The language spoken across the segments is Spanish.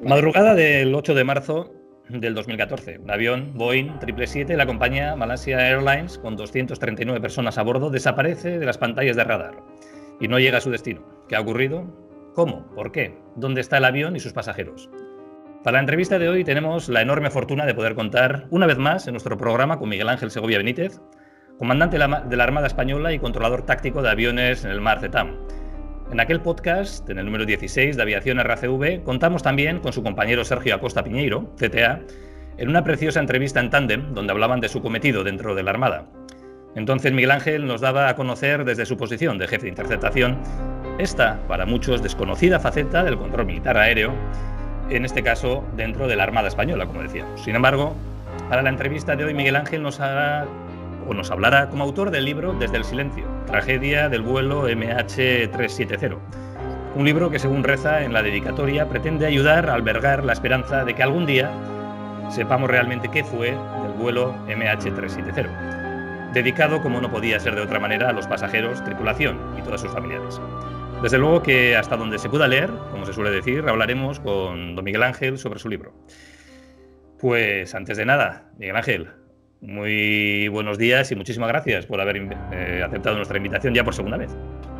Madrugada del 8 de marzo del 2014, un avión Boeing 777 de la compañía Malaysia Airlines con 239 personas a bordo desaparece de las pantallas de radar y no llega a su destino. ¿Qué ha ocurrido? ¿Cómo? ¿Por qué? ¿Dónde está el avión y sus pasajeros? Para la entrevista de hoy tenemos la enorme fortuna de poder contar una vez más en nuestro programa con Miguel Ángel Segovia Benítez, comandante de la Armada Española y controlador táctico de aviones en el mar CETAM. En aquel podcast, en el número 16 de Aviación RACV, contamos también con su compañero Sergio Acosta Piñeiro, CTA, en una preciosa entrevista en tándem donde hablaban de su cometido dentro de la Armada. Entonces Miguel Ángel nos daba a conocer desde su posición de jefe de interceptación esta, para muchos, desconocida faceta del control militar aéreo, en este caso dentro de la Armada Española, como decíamos. Sin embargo, para la entrevista de hoy Miguel Ángel nos hablará como autor del libro Desde el silencio, tragedia del vuelo MH370. Un libro que, según reza en la dedicatoria, pretende ayudar a albergar la esperanza de que algún día sepamos realmente qué fue del vuelo MH370. Dedicado, como no podía ser de otra manera, a los pasajeros, tripulación y todas sus familiares. Desde luego que hasta donde se pueda leer, como se suele decir, hablaremos con don Miguel Ángel sobre su libro. Pues antes de nada, Miguel Ángel, muy buenos días y muchísimas gracias por haber aceptado nuestra invitación ya por segunda vez.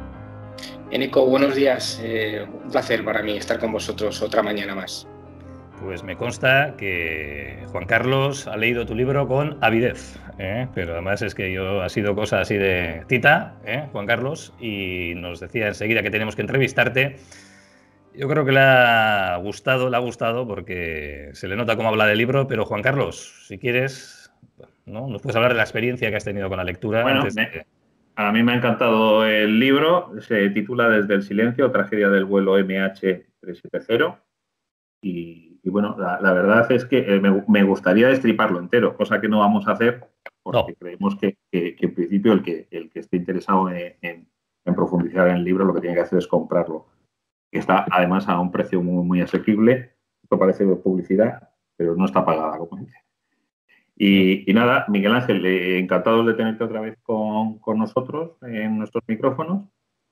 Nico, buenos días. Un placer para mí estar con vosotros otra mañana más. Pues me consta que Juan Carlos ha leído tu libro con avidez, pero además es que ha sido cosa así de tita, Juan Carlos, y nos decía enseguida que tenemos que entrevistarte. Yo creo que le ha gustado porque se le nota cómo habla del libro, pero Juan Carlos, si quieres, ¿no? Nos puedes hablar de la experiencia que has tenido con la lectura. Bueno, a mí me ha encantado el libro, se titula Desde el silencio, tragedia del vuelo MH370 y bueno, la verdad es que me gustaría destriparlo entero, cosa que no vamos a hacer porque creemos que en principio el que esté interesado en profundizar en el libro lo que tiene que hacer es comprarlo, que está además a un precio muy, muy asequible. Esto parece publicidad, pero no está pagada, como dice. Y nada, Miguel Ángel, encantado de tenerte otra vez con nosotros en nuestros micrófonos.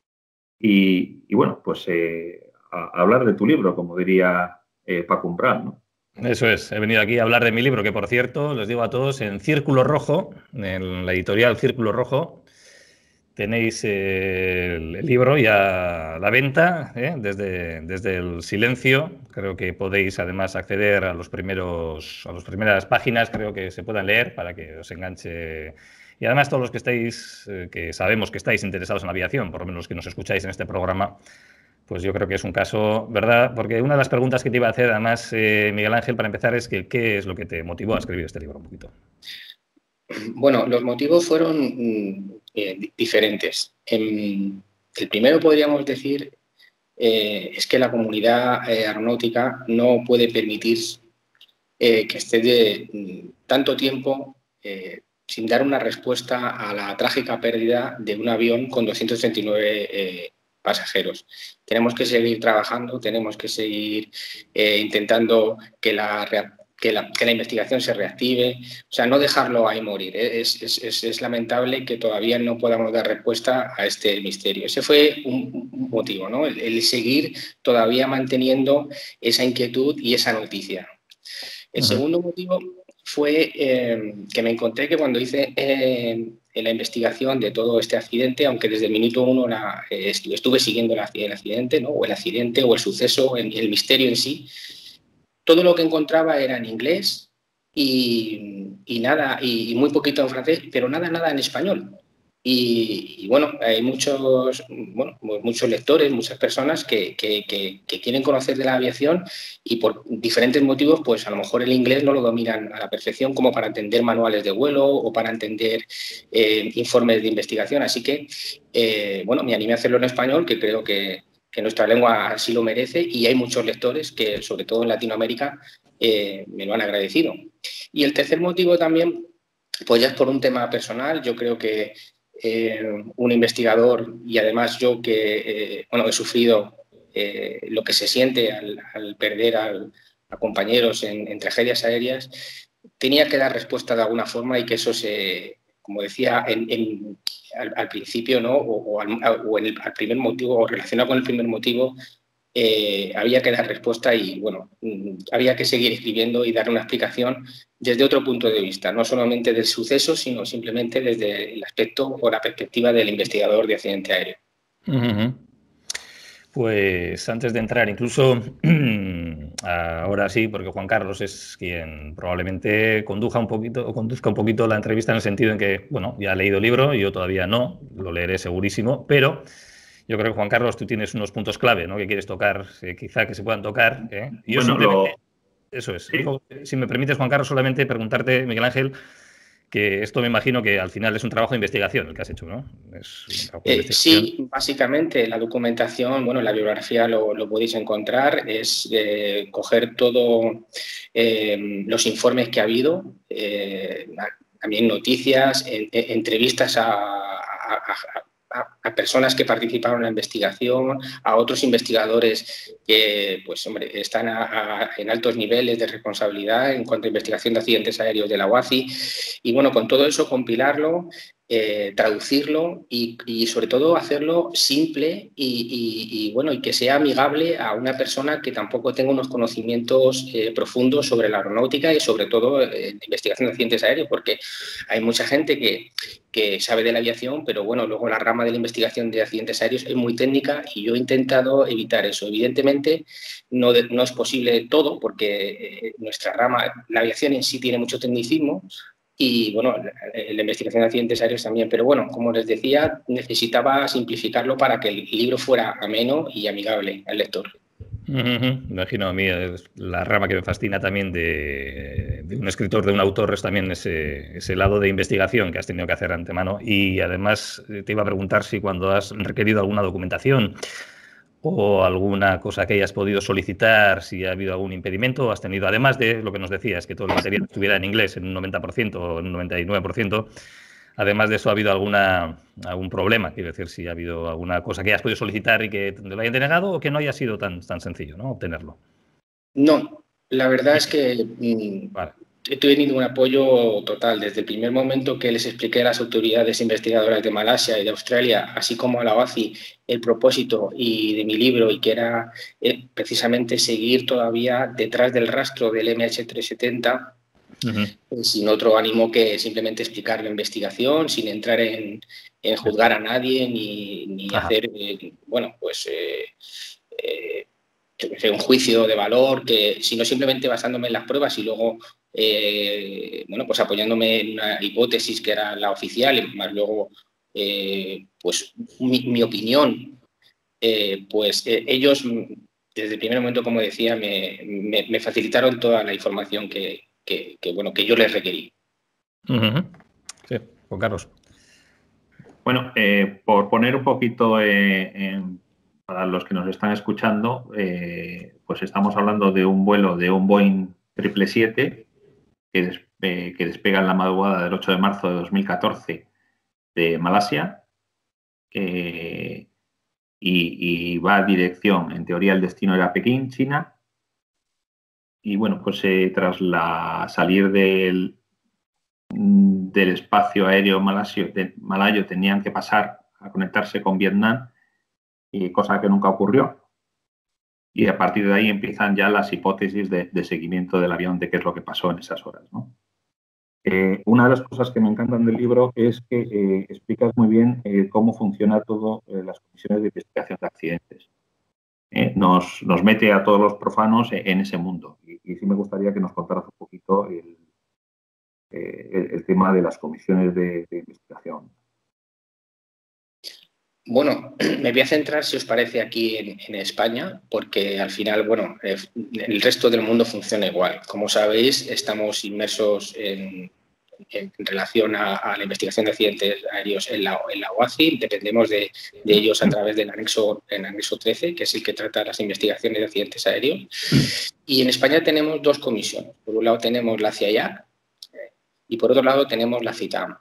Y bueno, pues a hablar de tu libro, como diría Paco Umbral, ¿no? Eso es, he venido aquí a hablar de mi libro, que por cierto, les digo a todos, en Círculo Rojo, en la editorial Círculo Rojo, tenéis el libro ya a la venta, desde el silencio. Creo que podéis además acceder a las primeras páginas, creo que se puedan leer para que os enganche. Y además todos los que estáis, que sabemos que estáis interesados en la aviación, por lo menos los que nos escucháis en este programa, pues yo creo que es un caso, ¿verdad? Porque una de las preguntas que te iba a hacer además, Miguel Ángel, para empezar, es que ¿qué es lo que te motivó a escribir este libro un poquito? Bueno, los motivos fueron diferentes. El primero, podríamos decir, es que la comunidad aeronáutica no puede permitir que esté tanto tiempo sin dar una respuesta a la trágica pérdida de un avión con 239 pasajeros. Tenemos que seguir trabajando, tenemos que seguir intentando que la investigación se reactive, o sea, no dejarlo ahí morir. Es lamentable que todavía no podamos dar respuesta a este misterio. Ese fue un motivo, ¿no? El seguir todavía manteniendo esa inquietud y esa noticia. El segundo motivo fue que me encontré que cuando hice la investigación de todo este accidente, aunque desde el minuto uno estuve siguiendo el accidente, ¿no? O el accidente o el suceso, el misterio en sí, todo lo que encontraba era en inglés y nada, y muy poquito en francés, pero nada en español. Y bueno, hay muchos lectores, muchas personas que quieren conocer de la aviación y por diferentes motivos, pues a lo mejor el inglés no lo dominan a la perfección como para entender manuales de vuelo o para entender informes de investigación. Así que, me animé a hacerlo en español, que creo que nuestra lengua así lo merece, y hay muchos lectores que, sobre todo en Latinoamérica, me lo han agradecido. Y el tercer motivo también, pues ya es por un tema personal. Yo creo que un investigador, y además yo que he sufrido lo que se siente al perder a compañeros en tragedias aéreas, tenía que dar respuesta de alguna forma y que eso como decía al principio, ¿no? al primer motivo, o relacionado con el primer motivo, había que dar respuesta y, bueno, había que seguir escribiendo y dar una explicación desde otro punto de vista, no solamente del suceso, sino simplemente desde el aspecto o la perspectiva del investigador de accidente aéreo. Pues antes de entrar, incluso ahora sí, porque Juan Carlos es quien probablemente conduzca un poquito la entrevista, en el sentido en que, bueno, ya ha leído el libro, yo todavía no, lo leeré segurísimo, pero yo creo que, Juan Carlos, tú tienes unos puntos clave, ¿no?, que quieres tocar, quizá que se puedan tocar. Yo simplemente, eso es. ¿Sí? Si me permites, Juan Carlos, solamente preguntarte, Miguel Ángel, que esto me imagino que al final es un trabajo de investigación el que has hecho, ¿no? Sí, básicamente la documentación, bueno, la bibliografía lo podéis encontrar, es coger todos los informes que ha habido, también noticias, entrevistas a personas que participaron en la investigación, a otros investigadores que, pues, hombre, están en altos niveles de responsabilidad en cuanto a investigación de accidentes aéreos de la UACI. Y, bueno, con todo eso compilarlo, traducirlo y sobre todo hacerlo simple y bueno, y que sea amigable a una persona que tampoco tenga unos conocimientos profundos sobre la aeronáutica y sobre todo investigación de accidentes aéreos, porque hay mucha gente que sabe de la aviación, pero bueno, luego la rama de la investigación de accidentes aéreos es muy técnica y yo he intentado evitar eso. Evidentemente no es posible todo, porque nuestra rama, la aviación en sí, tiene mucho tecnicismo. Y, bueno, la investigación de accidentes aéreos también. Pero, bueno, como les decía, necesitaba simplificarlo para que el libro fuera ameno y amigable al lector. Imagino, a mí la rama que me fascina también de un escritor, de un autor, es también ese lado de investigación que has tenido que hacer antemano. Y además te iba a preguntar si cuando has requerido alguna documentación o alguna cosa que hayas podido solicitar, si ha habido algún impedimento o has tenido, además de lo que nos decías, que todo el material estuviera en inglés en un 90% o en un 99%, además de eso, ¿ha habido algún problema? Quiero decir, si ha habido alguna cosa que hayas podido solicitar y que te lo hayan denegado, o que no haya sido tan sencillo, ¿no?, obtenerlo. No, la verdad es que Vale. he tenido un apoyo total desde el primer momento que les expliqué a las autoridades investigadoras de Malasia y de Australia, así como a la OACI, el propósito y de mi libro, y que era precisamente seguir todavía detrás del rastro del MH370, sin otro ánimo que simplemente explicar la investigación, sin entrar en juzgar a nadie ni hacer, bueno, pues un juicio de valor, sino simplemente basándome en las pruebas y luego, bueno, pues apoyándome en una hipótesis que era la oficial y más luego, pues mi opinión. Pues ellos, desde el primer momento, como decía, me facilitaron toda la información que yo les requerí. Sí, Juan Carlos. Bueno, por poner un poquito para los que nos están escuchando, pues estamos hablando de un vuelo de un Boeing 777 que despega en la madrugada del 8 de marzo de 2014 de Malasia y va a dirección, en teoría el destino era Pekín, China. Y bueno, pues tras salir del espacio aéreo malayo tenían que pasar a conectarse con Vietnam, cosa que nunca ocurrió. Y a partir de ahí empiezan ya las hipótesis de seguimiento del avión, de qué es lo que pasó en esas horas, ¿no? Una de las cosas que me encantan del libro es que explicas muy bien cómo funciona todo las comisiones de investigación de accidentes. Nos mete a todos los profanos en ese mundo. Y sí me gustaría que nos contaras un poquito el tema de las comisiones de investigación. Bueno, me voy a centrar, si os parece, aquí en España, porque al final, bueno, el resto del mundo funciona igual. Como sabéis, estamos inmersos en relación a la investigación de accidentes aéreos en la OACI. Dependemos de ellos a través del anexo 13, que es el que trata las investigaciones de accidentes aéreos. Y en España tenemos dos comisiones. Por un lado tenemos la CIAIAC y por otro lado tenemos la CITAM.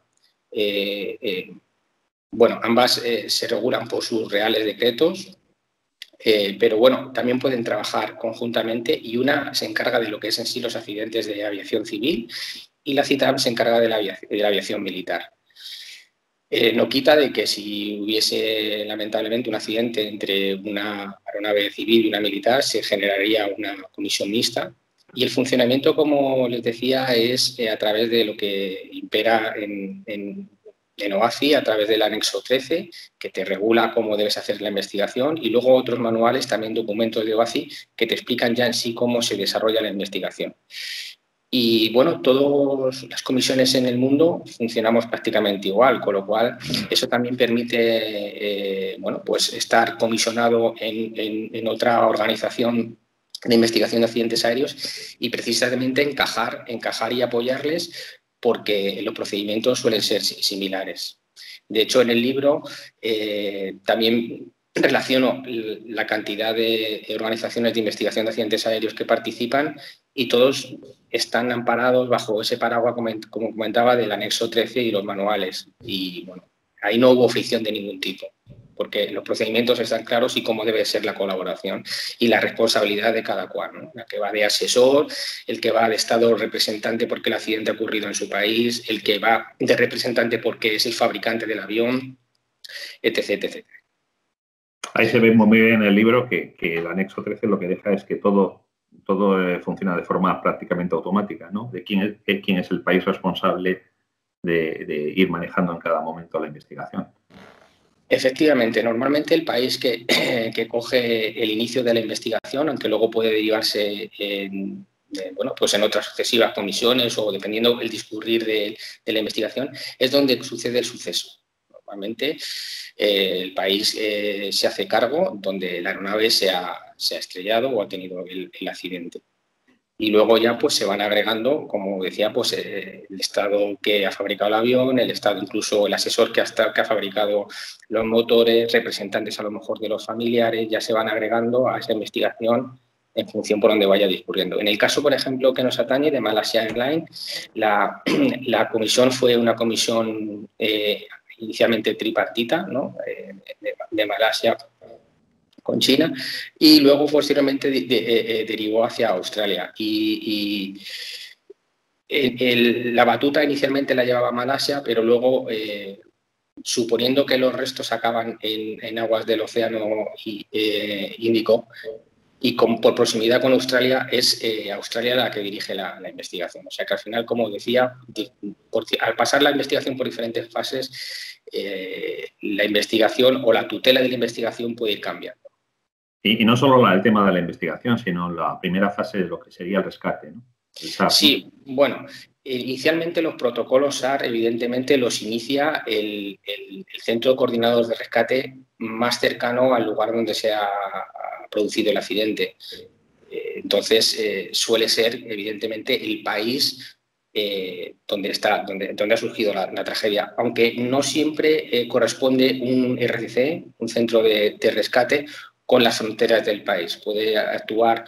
Bueno, ambas se regulan por sus reales decretos, pero bueno, también pueden trabajar conjuntamente, y una se encarga de lo que es en sí los accidentes de aviación civil y la CITAM se encarga de la aviación militar. No quita de que si hubiese lamentablemente un accidente entre una aeronave civil y una militar, se generaría una comisión mixta. Y el funcionamiento, como les decía, es a través de lo que impera en OACI, a través del anexo 13, que te regula cómo debes hacer la investigación, y luego otros manuales, también documentos de OACI, que te explican ya en sí cómo se desarrolla la investigación. Y bueno, todas las comisiones en el mundo funcionamos prácticamente igual, con lo cual eso también permite bueno, pues estar comisionado en otra organización de investigación de accidentes aéreos y precisamente encajar y apoyarles porque los procedimientos suelen ser similares. De hecho, en el libro también relaciono la cantidad de organizaciones de investigación de accidentes aéreos que participan y todos están amparados bajo ese paraguas, como comentaba, del anexo 13 y los manuales. Y bueno, ahí no hubo fricción de ningún tipo, porque los procedimientos están claros y cómo debe ser la colaboración y la responsabilidad de cada cual, ¿no? La que va de asesor, el que va de estado representante porque el accidente ha ocurrido en su país, el que va de representante porque es el fabricante del avión, etc. etc. Ahí se ve muy bien en el libro que el anexo 13 lo que deja es que todo funciona de forma prácticamente automática, ¿no? De quién es el país responsable de ir manejando en cada momento la investigación. Efectivamente, normalmente el país que coge el inicio de la investigación, aunque luego puede derivarse bueno, pues en otras sucesivas comisiones o dependiendo del discurrir de la investigación, es donde sucede el suceso. Normalmente el país se hace cargo donde la aeronave se ha estrellado o ha tenido el accidente. Y luego ya pues se van agregando, como decía, pues el estado que ha fabricado el avión, el estado incluso el asesor que ha fabricado los motores, representantes a lo mejor de los familiares, ya se van agregando a esa investigación en función por donde vaya discurriendo. En el caso, por ejemplo, que nos atañe de Malaysia Airlines, la comisión fue una comisión inicialmente tripartita, ¿no? de Malasia con China y luego posteriormente derivó hacia Australia y la batuta inicialmente la llevaba Malasia, pero luego suponiendo que los restos acaban en aguas del océano Índico y por proximidad con Australia, es Australia la que dirige la investigación. O sea que al final, como decía, al pasar la investigación por diferentes fases, la investigación o la tutela de la investigación puede ir cambiando. Y no solo el tema de la investigación, sino la primera fase de lo que sería el rescate, ¿no? El SAR, sí, ¿no? Bueno, inicialmente los protocolos SAR evidentemente los inicia el centro de coordinadores de rescate más cercano al lugar donde se ha producido el accidente. Entonces, suele ser evidentemente el país donde ha surgido la tragedia, aunque no siempre corresponde un RCC, un centro de rescate, con las fronteras del país. Puede actuar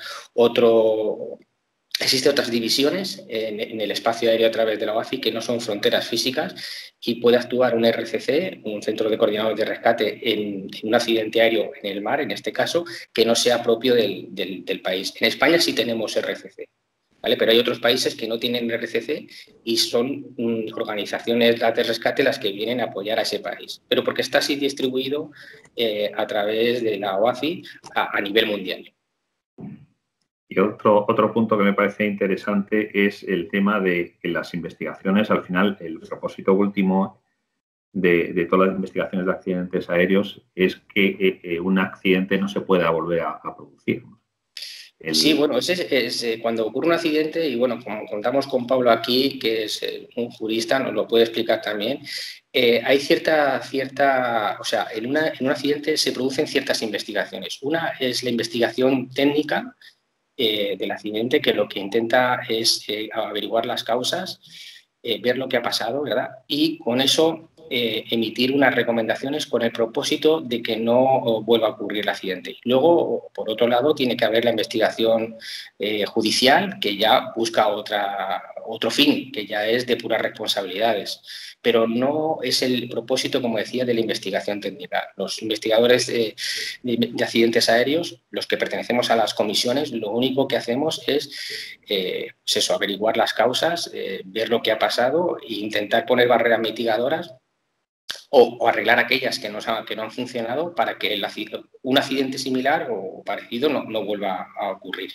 existen otras divisiones en el espacio aéreo a través de la OACI que no son fronteras físicas y puede actuar un RCC, un centro de coordinadores de rescate, en un accidente aéreo en el mar, en este caso, que no sea propio del país. En España sí tenemos RCC, ¿vale? Pero hay otros países que no tienen RCC y son organizaciones de rescate las que vienen a apoyar a ese país, pero porque está así distribuido a través de la OACI a nivel mundial. Y otro punto que me parece interesante es el tema de que las investigaciones, al final, el propósito último de todas las investigaciones de accidentes aéreos es que un accidente no se pueda volver a producir. Sí, bueno, es cuando ocurre un accidente, y bueno, como contamos con Pablo aquí, que es un jurista, nos lo puede explicar también, hay cierta, o sea, en un accidente se producen ciertas investigaciones. Una es la investigación técnica del accidente, que lo que intenta es averiguar las causas, ver lo que ha pasado, ¿verdad? Y con eso emitir unas recomendaciones con el propósito de que no vuelva a ocurrir el accidente. Luego, por otro lado, tiene que haber la investigación judicial, que ya busca otro fin, que ya es de puras responsabilidades. Pero no es el propósito, como decía, de la investigación técnica. Los investigadores de accidentes aéreos, los que pertenecemos a las comisiones, lo único que hacemos es pues eso, averiguar las causas, ver lo que ha pasado e intentar poner barreras mitigadoras o arreglar aquellas que no han funcionado para que un accidente similar o parecido no vuelva a ocurrir.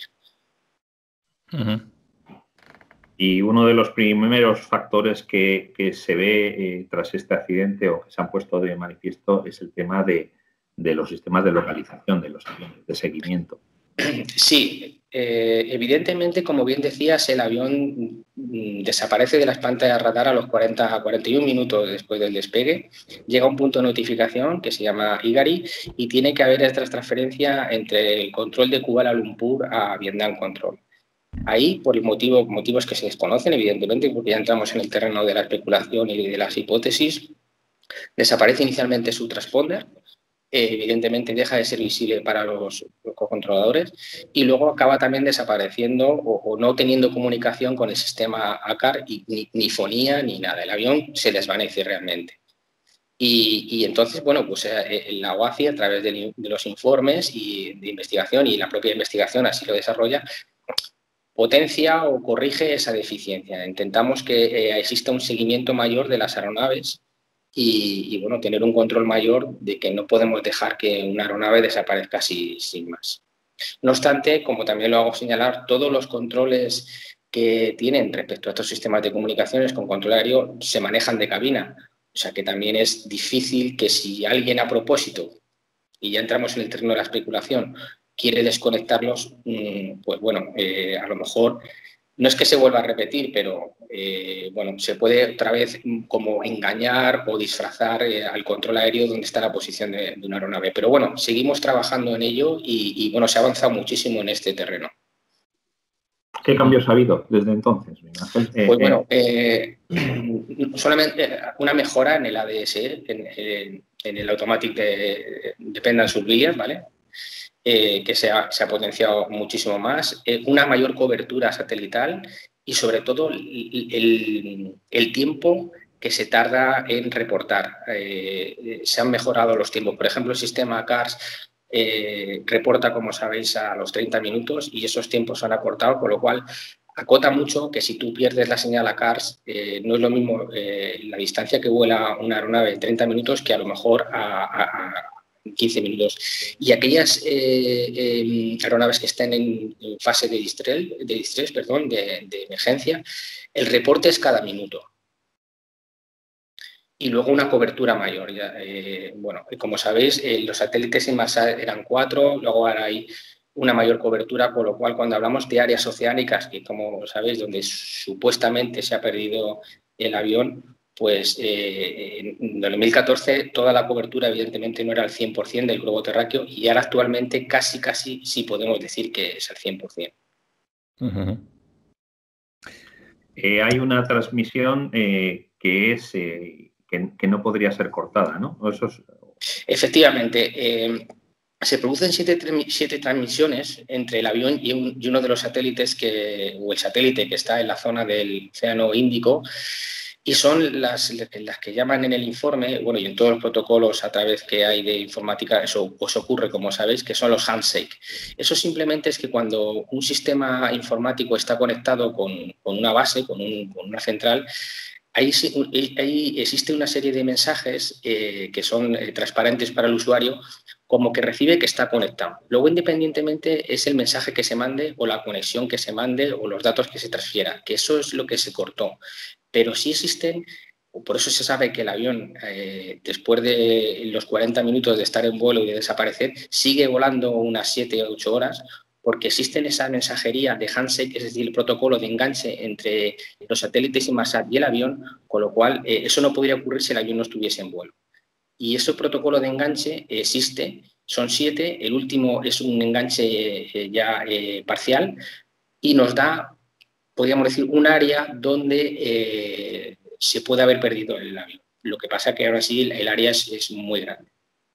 Y uno de los primeros factores que se ve tras este accidente o que se han puesto de manifiesto es el tema de los sistemas de localización de los aviones, de seguimiento. Sí, evidentemente, como bien decías, el avión desaparece de las pantallas radar a los 40 a 41 minutos después del despegue. Llega a un punto de notificación que se llama IGARI y tiene que haber esta transferencia entre el control de Kuala Lumpur a Vietnam Control. Ahí, por motivos que se desconocen, evidentemente, porque ya entramos en el terreno de la especulación y de las hipótesis, desaparece inicialmente su transponder. Evidentemente deja de ser visible para los controladores y luego acaba también desapareciendo o no teniendo comunicación con el sistema ACAR y ni fonía ni nada. El avión se desvanece realmente. Y entonces, bueno, pues la OACI, a través de los informes y de investigación, y la propia investigación así lo desarrolla, potencia o corrige esa deficiencia. Intentamos que exista un seguimiento mayor de las aeronaves y bueno, tener un control mayor de que no podemos dejar que una aeronave desaparezca así sin más. No obstante, como también lo hago señalar, todos los controles que tienen respecto a estos sistemas de comunicaciones con control aéreo se manejan de cabina. O sea que también es difícil que si alguien a propósito, y ya entramos en el terreno de la especulación, quiere desconectarlos, pues bueno, a lo mejor no es que se vuelva a repetir, pero bueno, se puede otra vez como engañar o disfrazar al control aéreo donde está la posición de una aeronave. Pero bueno, seguimos trabajando en ello y bueno, se ha avanzado muchísimo en este terreno. ¿Qué cambios ha habido desde entonces, Miguel Ángel? Pues bueno, solamente una mejora en el ADS, en el Automatic Dependent Surveillance, ¿vale? Que se ha potenciado muchísimo más, una mayor cobertura satelital y sobre todo el tiempo que se tarda en reportar. Se han mejorado los tiempos. Por ejemplo, el sistema CARS reporta, como sabéis, a los 30 minutos y esos tiempos se han acortado, con lo cual acota mucho que si tú pierdes la señal a CARS, no es lo mismo la distancia que vuela una aeronave en 30 minutos que a lo mejor a 15 minutos. Y aquellas aeronaves que estén en fase de distress, de emergencia, el reporte es cada minuto. Y luego una cobertura mayor. Bueno, como sabéis, los satélites Inmarsat eran 4, luego ahora hay una mayor cobertura, con lo cual cuando hablamos de áreas oceánicas, que como sabéis, donde supuestamente se ha perdido el avión, pues en 2014 toda la cobertura evidentemente no era el 100% del globo terráqueo y ahora actualmente casi sí podemos decir que es el 100%. Hay una transmisión que es que no podría ser cortada, ¿no? Eso es... Efectivamente, se producen siete transmisiones entre el avión y uno de los satélites o el satélite que está en la zona del Océano Índico. Y son las que llaman en el informe, bueno, y en todos los protocolos a través que hay de informática, eso os ocurre, como sabéis, que son los handshake. Eso simplemente es que cuando un sistema informático está conectado con una base, con una central, ahí existe una serie de mensajes que son transparentes para el usuario, como que recibe que está conectado. Luego, independientemente, es el mensaje que se mande o la conexión que se mande o los datos que se transfiera, que eso es lo que se cortó. Pero sí existen, por eso se sabe que el avión, después de los 40 minutos de estar en vuelo y de desaparecer, sigue volando unas 7 o 8 horas, porque existen esa mensajería de handshake, es decir, el protocolo de enganche entre los satélites Inmarsat y el avión, con lo cual eso no podría ocurrir si el avión no estuviese en vuelo. Y ese protocolo de enganche existe, son 7, el último es un enganche parcial y nos da, podríamos decir, un área donde se puede haber perdido el avión. Lo que pasa que ahora sí el área es muy grande.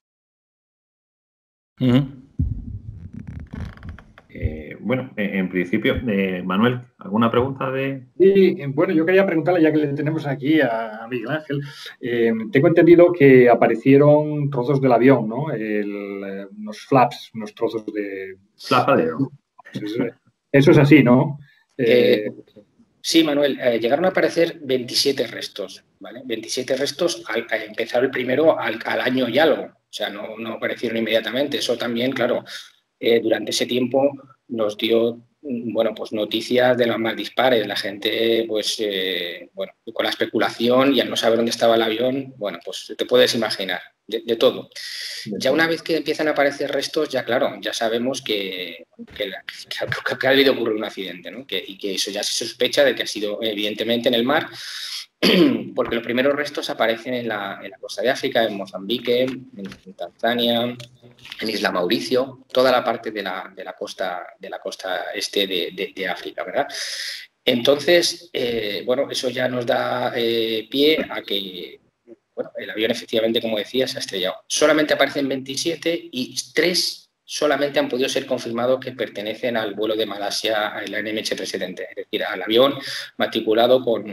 Bueno, en principio, Manuel, ¿alguna pregunta de...? Sí, bueno, yo quería preguntarle, ya que le tenemos aquí a Miguel Ángel, tengo entendido que aparecieron trozos del avión, ¿no? Unos flaps, unos trozos de... Flapadero. Eso es así, ¿no? Sí, Manuel, llegaron a aparecer 27 restos, ¿vale? 27 restos al empezar el primero al año y algo, o sea, no aparecieron inmediatamente. Eso también, claro, durante ese tiempo nos dio, bueno, pues noticias de las más dispares. La gente, pues, bueno, con la especulación y al no saber dónde estaba el avión, bueno, pues te puedes imaginar, de todo. Ya una vez que empiezan a aparecer restos, ya claro, ya sabemos que ha debido ocurrir un accidente, ¿no? Y que eso ya se sospecha de que ha sido evidentemente en el mar, porque los primeros restos aparecen en la costa de África, en Mozambique, en Tanzania, en Isla Mauricio, toda la parte de la costa este de África, ¿verdad? Entonces, bueno, eso ya nos da pie a que, bueno, el avión efectivamente, como decía, se ha estrellado. Solamente aparecen 27 y 3 solamente han podido ser confirmados que pertenecen al vuelo de Malasia, el NMH370, es decir, al avión matriculado con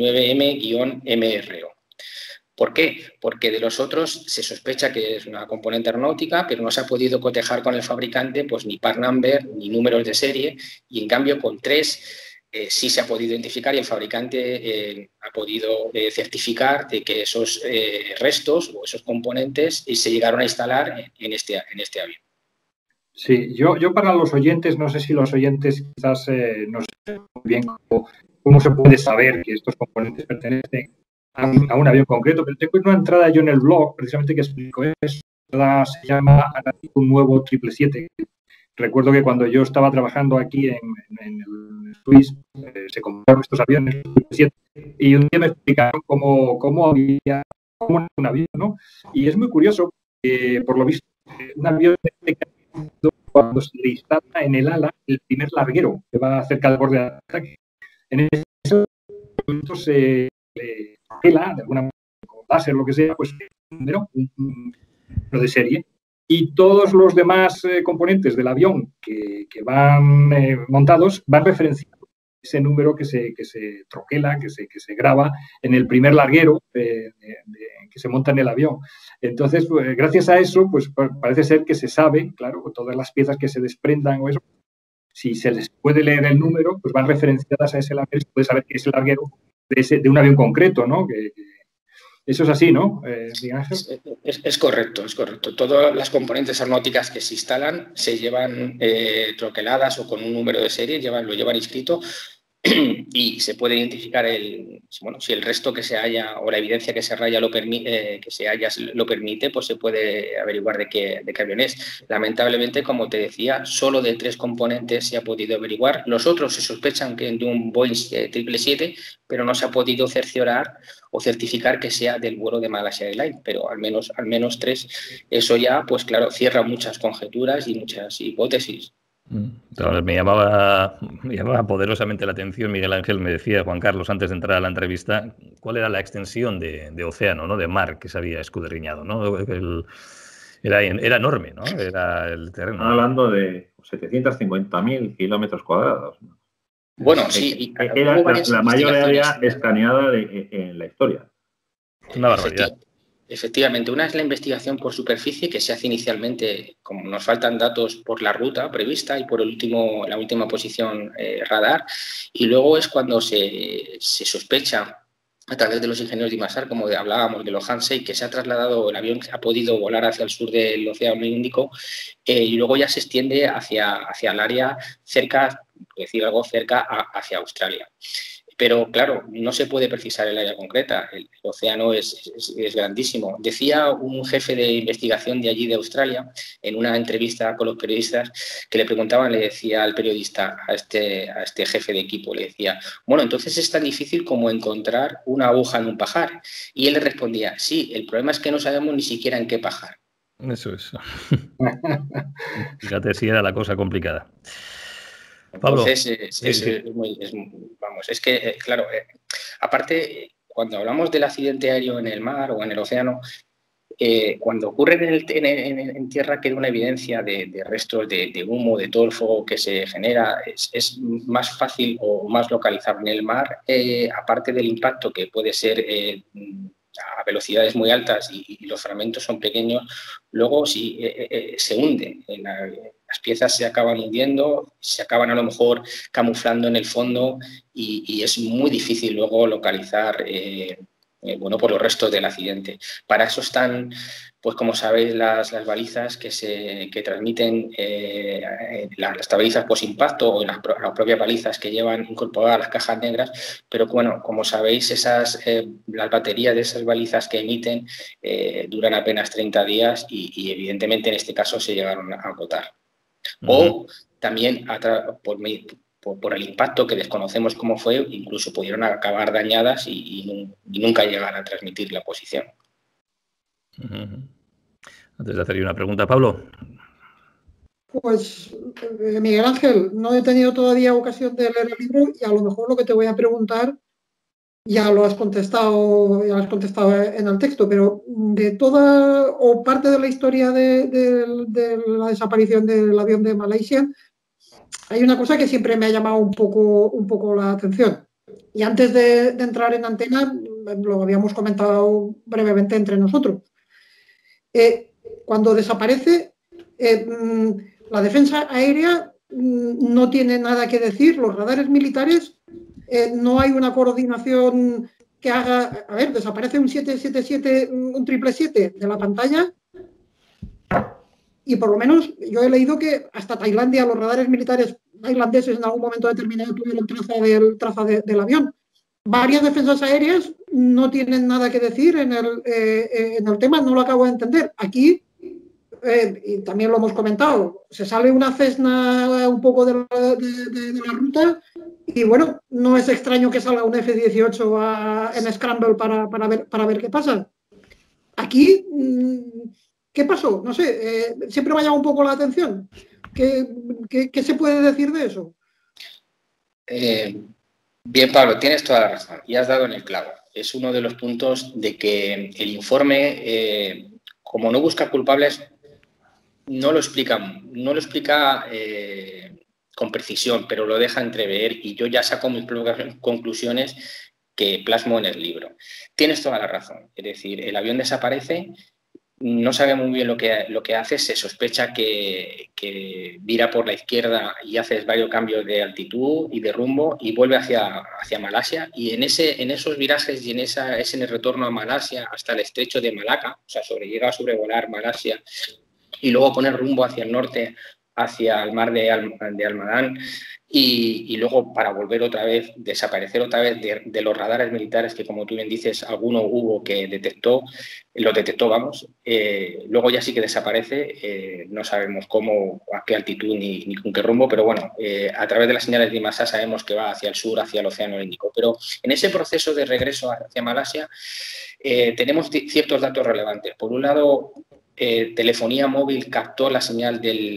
9M-MRO. ¿Por qué? Porque de los otros se sospecha que es una componente aeronáutica, pero no se ha podido cotejar con el fabricante pues ni part number ni números de serie, y en cambio con 3 sí se ha podido identificar y el fabricante ha podido certificar de que esos restos o esos componentes se llegaron a instalar en este avión. Sí, yo para los oyentes, no sé si los oyentes quizás no sé muy bien cómo se puede saber que estos componentes pertenecen a un avión concreto, pero tengo una entrada yo en el blog precisamente que explico eso. Se llama Un nuevo 777. Recuerdo que cuando yo estaba trabajando aquí en el Swiss, se compraron estos aviones 777 y un día me explicaron cómo era un avión, ¿no? Y es muy curioso que, por lo visto, un avión cuando se le instala en el ala el primer larguero que va cerca del borde de ataque. En ese momento se pela, de alguna manera, con láser, lo que sea, pues un de serie. Y todos los demás componentes del avión que van montados van referenciando ese número que se troquela, que se graba en el primer larguero que se monta en el avión. Entonces, pues, gracias a eso, pues parece ser que se sabe, claro, todas las piezas que se desprendan o eso, si se les puede leer el número, pues van referenciadas a ese larguero, se puede saber que es el larguero de un avión concreto, ¿no? Eso es así, ¿no, Miguel Ángel? Es correcto, es correcto. Todas las componentes aeronáuticas que se instalan se llevan troqueladas o con un número de serie, lo llevan inscrito y se puede identificar si el resto que se haya o la evidencia que se haya lo permite, pues se puede averiguar de qué avión es. Lamentablemente, como te decía, solo de 3 componentes se ha podido averiguar. Los otros se sospechan que de un Boeing 777, pero no se ha podido cerciorar o certificar que sea del vuelo de Malaysia Airlines, pero al menos 3. Eso ya, pues claro, cierra muchas conjeturas y muchas hipótesis. Entonces, me llamaba poderosamente la atención, Miguel Ángel, me decía Juan Carlos antes de entrar a la entrevista, cuál era la extensión de océano, ¿no? De mar que se había escudriñado, ¿no? Era enorme, ¿no? Era el terreno. Están hablando de 750.000 kilómetros cuadrados, ¿no? Bueno, sí. Era la mayor área escaneada en la historia. Una barbaridad. Efectivamente, una es la investigación por superficie que se hace inicialmente, como nos faltan datos por la ruta prevista y por la última posición radar, y luego es cuando se sospecha a través de los ingenieros de IMASAR, como hablábamos de los Hansei, que se ha trasladado, el avión ha podido volar hacia el sur del Océano Índico y luego ya se extiende hacia el área cerca, por decir algo, hacia Australia. Pero, claro, no se puede precisar el área concreta. El océano es grandísimo. Decía un jefe de investigación de allí, de Australia, en una entrevista con los periodistas, que le preguntaban, le decía al periodista, a este jefe de equipo, le decía, bueno, entonces es tan difícil como encontrar una aguja en un pajar. Y él le respondía, sí, el problema es que no sabemos ni siquiera en qué pajar. Eso es. Fíjate si era la cosa complicada. Pablo. Entonces, es que, claro, aparte, cuando hablamos del accidente aéreo en el mar o en el océano, cuando ocurre en tierra queda una evidencia de restos de humo, de todo el fuego que se genera, es más fácil o más localizable en el mar, aparte del impacto que puede ser a velocidades muy altas y los fragmentos son pequeños, luego si se hunde en la las piezas se acaban hundiendo, se acaban a lo mejor camuflando en el fondo y es muy difícil luego localizar bueno, por los restos del accidente. Para eso están, pues como sabéis, las balizas que transmiten las balizas post-impacto o las propias balizas que llevan incorporadas las cajas negras, pero bueno, como sabéis, las baterías de esas balizas que emiten duran apenas 30 días y evidentemente en este caso se llegaron a agotar. O también por el impacto que desconocemos cómo fue, incluso pudieron acabar dañadas y nunca llegar a transmitir la posición. Antes de hacerle una pregunta, Pablo. Pues, Miguel Ángel, no he tenido todavía ocasión de leer el libro y a lo mejor lo que te voy a preguntar ya lo has contestado en el texto, pero de toda o parte de la historia de la desaparición del avión de Malaysia, hay una cosa que siempre me ha llamado un poco la atención. Y antes de entrar en antena, lo habíamos comentado brevemente entre nosotros. Cuando desaparece, la defensa aérea no tiene nada que decir, los radares militares, no hay una coordinación que haga... A ver, desaparece un 777, un 777 de la pantalla y por lo menos yo he leído que hasta Tailandia, los radares militares tailandeses en algún momento determinado tuvieron traza del avión. Varias defensas aéreas no tienen nada que decir en el tema, no lo acabo de entender. Aquí, y también lo hemos comentado, se sale una Cessna un poco de la ruta y bueno, no es extraño que salga un F-18 en Scramble para ver qué pasa. Aquí, ¿qué pasó? No sé, siempre me ha llamado un poco la atención. ¿Qué se puede decir de eso? Bien, Pablo, tienes toda la razón y has dado en el clavo. Es uno de los puntos de que el informe, como no busca culpables, no lo explica con precisión, pero lo deja entrever y yo ya saco mis propias conclusiones que plasmo en el libro. Tienes toda la razón. Es decir, el avión desaparece, no sabe muy bien lo que hace, se sospecha que vira por la izquierda y hace varios cambios de altitud y de rumbo y vuelve hacia Malasia y en esos virajes y en el retorno a Malasia hasta el estrecho de Malaca, o sea, llega a sobrevolar Malasia y luego poner rumbo hacia el norte, hacia el mar de Almadán y luego para volver otra vez, desaparecer otra vez de los radares militares que, como tú bien dices, alguno hubo que lo detectó, vamos. Luego ya sí que desaparece, no sabemos cómo, a qué altitud ni con qué rumbo, pero bueno, a través de las señales de IMASA sabemos que va hacia el sur, hacia el Océano Índico. Pero en ese proceso de regreso hacia Malasia tenemos ciertos datos relevantes. Por un lado, telefonía móvil captó la señal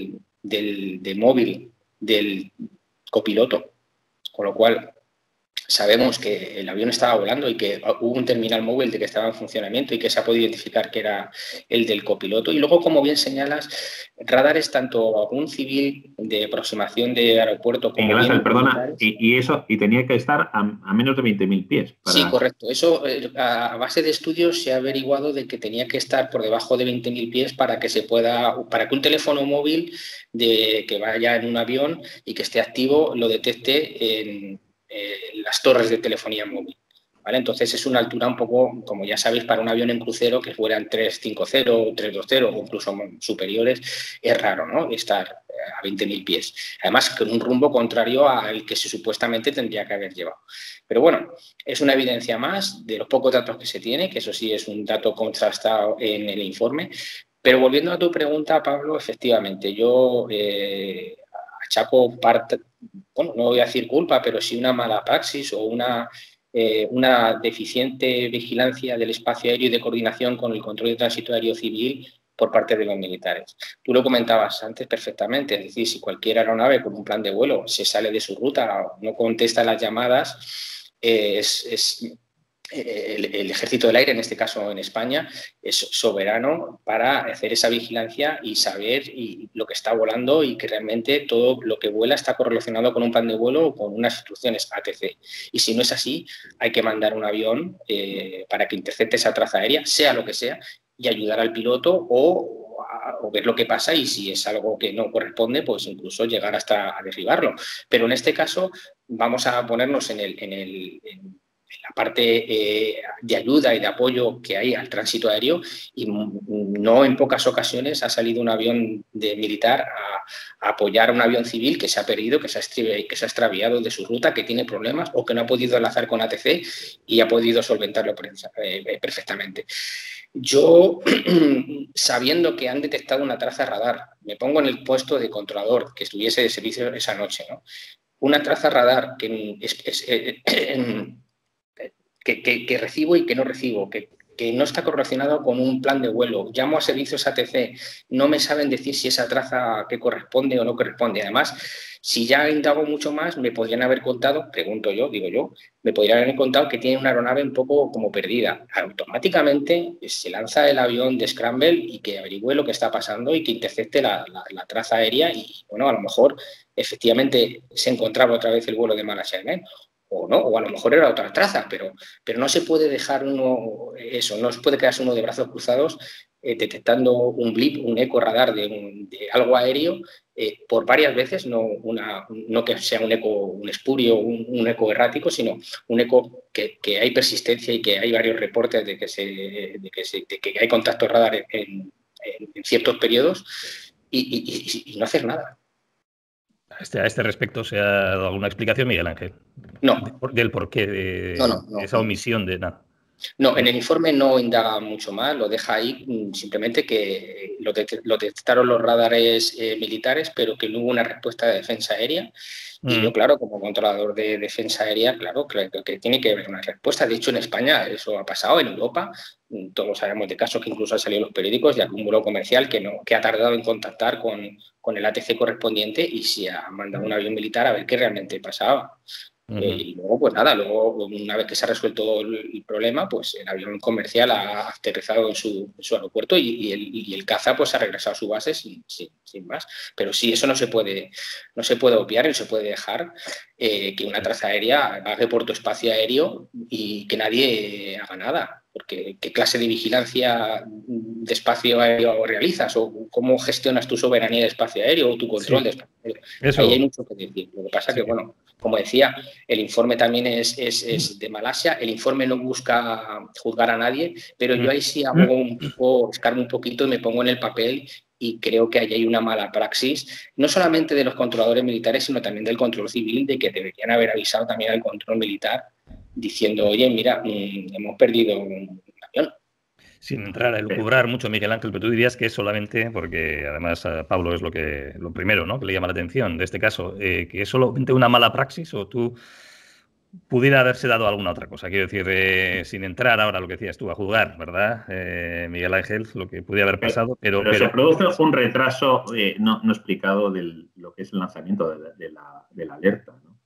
de móvil del copiloto, con lo cual sabemos que el avión estaba volando y que hubo un terminal móvil de que estaba en funcionamiento y que se ha podido identificar que era el del copiloto. Y luego, como bien señalas, radares tanto algún civil de aproximación de aeropuerto como... Miguel Ángel, perdona, y tenía que estar a menos de 20.000 pies. Sí, correcto. Eso, a base de estudios, se ha averiguado de que tenía que estar por debajo de 20.000 pies para que un teléfono móvil que vaya en un avión y que esté activo lo detecte en las torres de telefonía móvil. ¿Vale? Entonces es una altura un poco, como ya sabéis, para un avión en crucero que fueran 350, 320 o incluso superiores, es raro, ¿no? Estar a 20.000 pies. Además, con un rumbo contrario al que supuestamente tendría que haber llevado. Pero bueno, es una evidencia más de los pocos datos que se tiene, que eso sí es un dato contrastado en el informe. Pero volviendo a tu pregunta, Pablo, efectivamente, yo achaco parte, bueno, no voy a decir culpa, pero sí una mala praxis o una deficiente vigilancia del espacio aéreo y de coordinación con el control de tránsito aéreo civil por parte de los militares. Tú lo comentabas antes perfectamente, es decir, si cualquier aeronave con un plan de vuelo se sale de su ruta o no contesta las llamadas, el Ejército del Aire, en este caso en España, es soberano para hacer esa vigilancia y saber lo que está volando y que realmente todo lo que vuela está correlacionado con un plan de vuelo o con unas instrucciones ATC. Y si no es así, hay que mandar un avión para que intercepte esa traza aérea, sea lo que sea, y ayudar al piloto o o ver lo que pasa y si es algo que no corresponde, pues incluso llegar hasta a derribarlo. Pero en este caso vamos a ponernos en la parte de ayuda y de apoyo que hay al tránsito aéreo y no en pocas ocasiones ha salido un avión militar a apoyar a un avión civil que se ha perdido, que se ha extraviado de su ruta, que tiene problemas o que no ha podido enlazar con ATC y ha podido solventarlo perfectamente. Yo, sabiendo que han detectado una traza radar, me pongo en el puesto de controlador que estuviese de servicio esa noche, ¿no? Una traza radar que recibo y que no recibo, que no está correlacionado con un plan de vuelo. Llamo a servicios ATC, no me saben decir si esa traza que corresponde o no corresponde. Además, si ya indago mucho más, me podrían haber contado, pregunto yo, digo yo, me podrían haber contado que tiene una aeronave un poco como perdida. Automáticamente se lanza el avión de Scramble y que averigüe lo que está pasando y que intercepte la traza aérea y, bueno, a lo mejor efectivamente se encontraba otra vez el vuelo de Malaysia Airlines. O no, o a lo mejor era otra traza, pero no se puede dejar no se puede quedarse uno de brazos cruzados detectando un blip, un eco radar de algo aéreo por varias veces, no que sea un eco, un espurio, un eco errático, sino un eco que hay persistencia y que hay varios reportes de que hay contacto radar en ciertos periodos y no hacer nada. A este respecto, ¿se ha dado alguna explicación, Miguel Ángel? No. Del porqué de esa omisión de nada. No, en el informe no indaga mucho más, lo deja ahí simplemente que lo detectaron los radares militares, pero que no hubo una respuesta de defensa aérea. Y yo, claro, como controlador de defensa aérea, claro, creo que tiene que haber una respuesta. De hecho, en España eso ha pasado, en Europa. Todos sabemos de casos que incluso han salido en los periódicos de algún vuelo comercial que ha tardado en contactar con el ATC correspondiente y se ha mandado un avión militar a ver qué realmente pasaba. Y luego, pues nada, una vez que se ha resuelto el problema, pues el avión comercial ha aterrizado en su aeropuerto y el caza pues ha regresado a su base sin más. Pero sí, eso no se puede obviar, no se puede dejar que una traza aérea vague por tu espacio aéreo y que nadie haga nada. Porque ¿qué clase de vigilancia de espacio aéreo realizas? ¿O cómo gestionas tu soberanía de espacio aéreo o tu control de espacio aéreo? Ahí hay mucho que decir. Lo que pasa que, bueno, como decía, el informe también es de Malasia. El informe no busca juzgar a nadie, pero yo ahí sí escarbo un poquito y me pongo en el papel y creo que ahí hay una mala praxis, no solamente de los controladores militares, sino también del control civil, de que deberían haber avisado también al control militar diciendo, oye, mira, hemos perdido un avión. Sin entrar a elucubrar mucho, Miguel Ángel, pero tú dirías que es solamente, porque además Pablo es lo primero, ¿no?, que le llama la atención de este caso, que es solamente una mala praxis o tú pudiera haberse dado alguna otra cosa. Quiero decir, sin entrar ahora a lo que decías tú, a juzgar, ¿verdad, Miguel Ángel? Lo que pudiera haber pasado, pero se produce un retraso no explicado de lo que es el lanzamiento de la alerta, ¿no?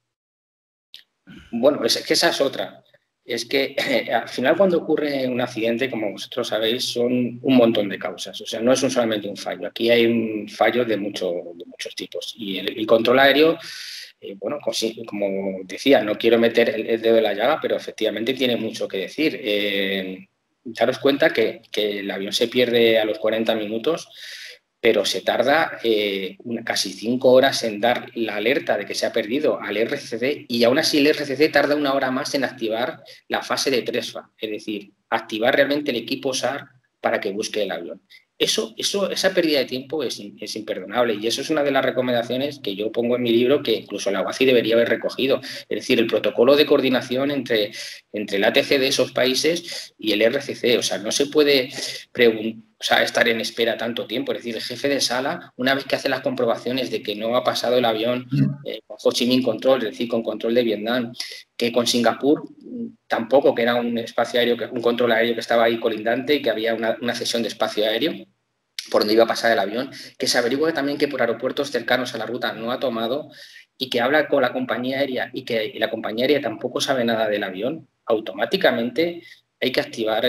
Bueno, es que esa es otra. Es que al final cuando ocurre un accidente, como vosotros sabéis, son un montón de causas. O sea, no es solamente un fallo. Aquí hay fallos de muchos tipos. Y el control aéreo, bueno, como decía, no quiero meter el dedo en la llaga, pero efectivamente tiene mucho que decir. Daros cuenta que el avión se pierde a los 40 minutos, pero se tarda casi 5 horas en dar la alerta de que se ha perdido al RCC y aún así el RCC tarda 1 hora más en activar la fase de TRESFA, es decir, activar realmente el equipo SAR para que busque el avión. Esa pérdida de tiempo es imperdonable y eso es una de las recomendaciones que yo pongo en mi libro que incluso la UACI debería haber recogido. Es decir, el protocolo de coordinación entre el ATC de esos países y el RCC. O sea, no se puede estar en espera tanto tiempo. Es decir, el jefe de sala, una vez que hace las comprobaciones de que no ha pasado el avión con Ho Chi Minh Control, es decir, con control de Vietnam, que con Singapur tampoco, que era un espacio aéreo, un control aéreo que estaba ahí colindante y que había una cesión de espacio aéreo por donde iba a pasar el avión, que se averigüe también que por aeropuertos cercanos a la ruta no ha tomado y que habla con la compañía aérea y que la compañía aérea tampoco sabe nada del avión, automáticamente hay que activar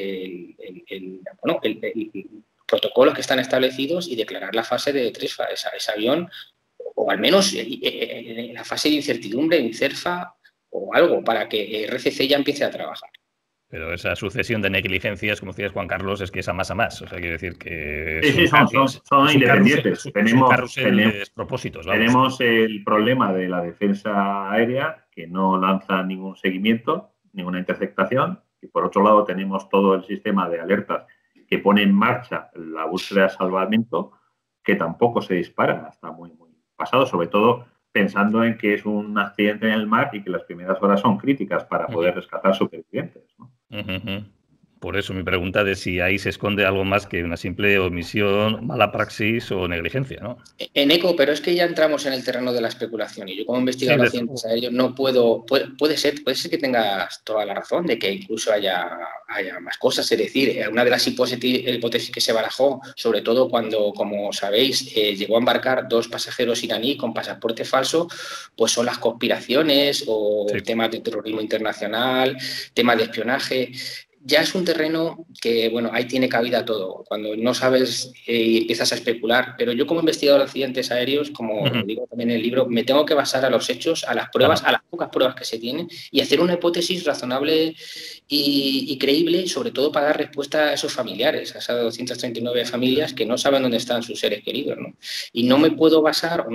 los protocolos que están establecidos y declarar la fase de TRESFA, ese avión, o al menos la fase de incertidumbre en CERFA o algo, para que RCC ya empiece a trabajar. Pero esa sucesión de negligencias, como decías Juan Carlos, es que es a más. O sea, quiere decir que Sí, son independientes. Tenemos de despropósitos. Tenemos el problema de la defensa aérea, que no lanza ningún seguimiento, ninguna interceptación. Y por otro lado tenemos todo el sistema de alertas que pone en marcha la búsqueda de salvamento, que tampoco se dispara hasta muy pasado, sobre todo pensando en que es un accidente en el mar y que las primeras horas son críticas para poder rescatar supervivientes, ¿no? Por eso mi pregunta de si ahí se esconde algo más que una simple omisión, mala praxis o negligencia, ¿no? Eneco, pero es que ya entramos en el terreno de la especulación y yo como investigador de accidentes aéreos no puedo, puede ser que tengas toda la razón de que incluso haya más cosas, es decir, una de las hipótesis que se barajó, sobre todo cuando, como sabéis, llegó a embarcar 2 pasajeros iraní con pasaporte falso, pues son las conspiraciones o temas de terrorismo internacional, temas de espionaje. Ya es un terreno que, bueno, ahí tiene cabida todo, cuando no sabes y empiezas a especular, pero yo como investigador de accidentes aéreos, como lo digo también en el libro, me tengo que basar a los hechos, a las pruebas, a las pocas pruebas que se tienen y hacer una hipótesis razonable y creíble, sobre todo para dar respuesta a esos familiares, a esas 239 familias que no saben dónde están sus seres queridos, ¿no? Y no me puedo basar,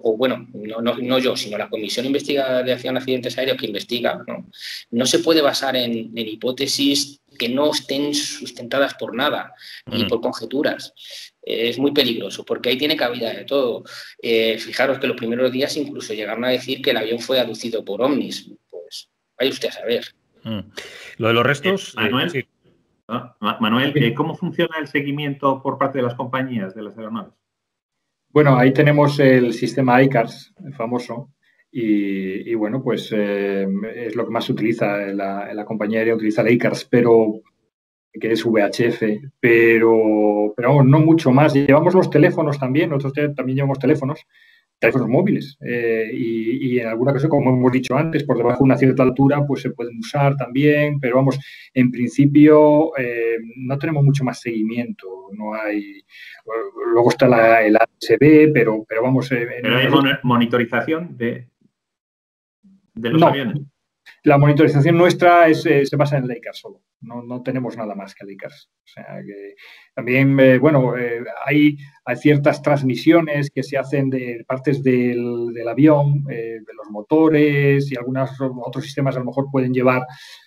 no yo, sino la Comisión Investigadora de Accidentes Aéreos que investiga, no se puede basar en hipótesis que no estén sustentadas por nada ni por conjeturas. Es muy peligroso porque ahí tiene cabida de todo. Fijaros que los primeros días incluso llegaron a decir que el avión fue aducido por ovnis. Pues vaya usted a saber. Lo de los restos... Manuel, Manuel, ¿cómo funciona el seguimiento por parte de las compañías de las aeronaves? Bueno, ahí tenemos el sistema ICARS, el famoso. Y bueno, pues es lo que más se utiliza en la compañía aérea, utiliza el ICARS, pero que es VHF, pero vamos, no mucho más. Llevamos los teléfonos también, nosotros también llevamos teléfonos móviles y en alguna ocasión, como hemos dicho antes, por debajo de una cierta altura, pues se pueden usar también, pero vamos, en principio no tenemos mucho más seguimiento, no hay... Luego está el ASB, pero vamos... ¿Pero hay monitorización de los aviones? La monitorización nuestra se basa en el ICARS solo. No tenemos nada más que el ICARS. O sea que también, hay ciertas transmisiones que se hacen de partes del avión, de los motores y algunos otros sistemas a lo mejor pueden llevar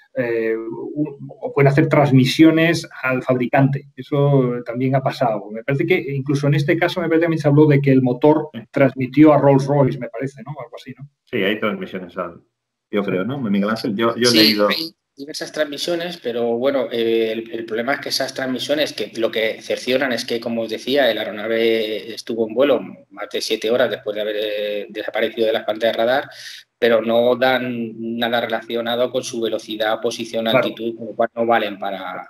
o pueden hacer transmisiones al fabricante. Eso también ha pasado. Me parece que incluso en este caso también se habló de que el motor transmitió a Rolls-Royce, me parece, ¿no? Algo así, ¿no? Sí, hay transmisiones yo creo, ¿no? Miguel Ángel, yo sí, he leído... Hay diversas transmisiones, pero bueno, el problema es que esas transmisiones, que lo que cercioran es que, como os decía, la aeronave estuvo en vuelo más de 7 horas después de haber desaparecido de las pantallas radar, pero no dan nada relacionado con su velocidad, posición, altitud, con lo cual no valen para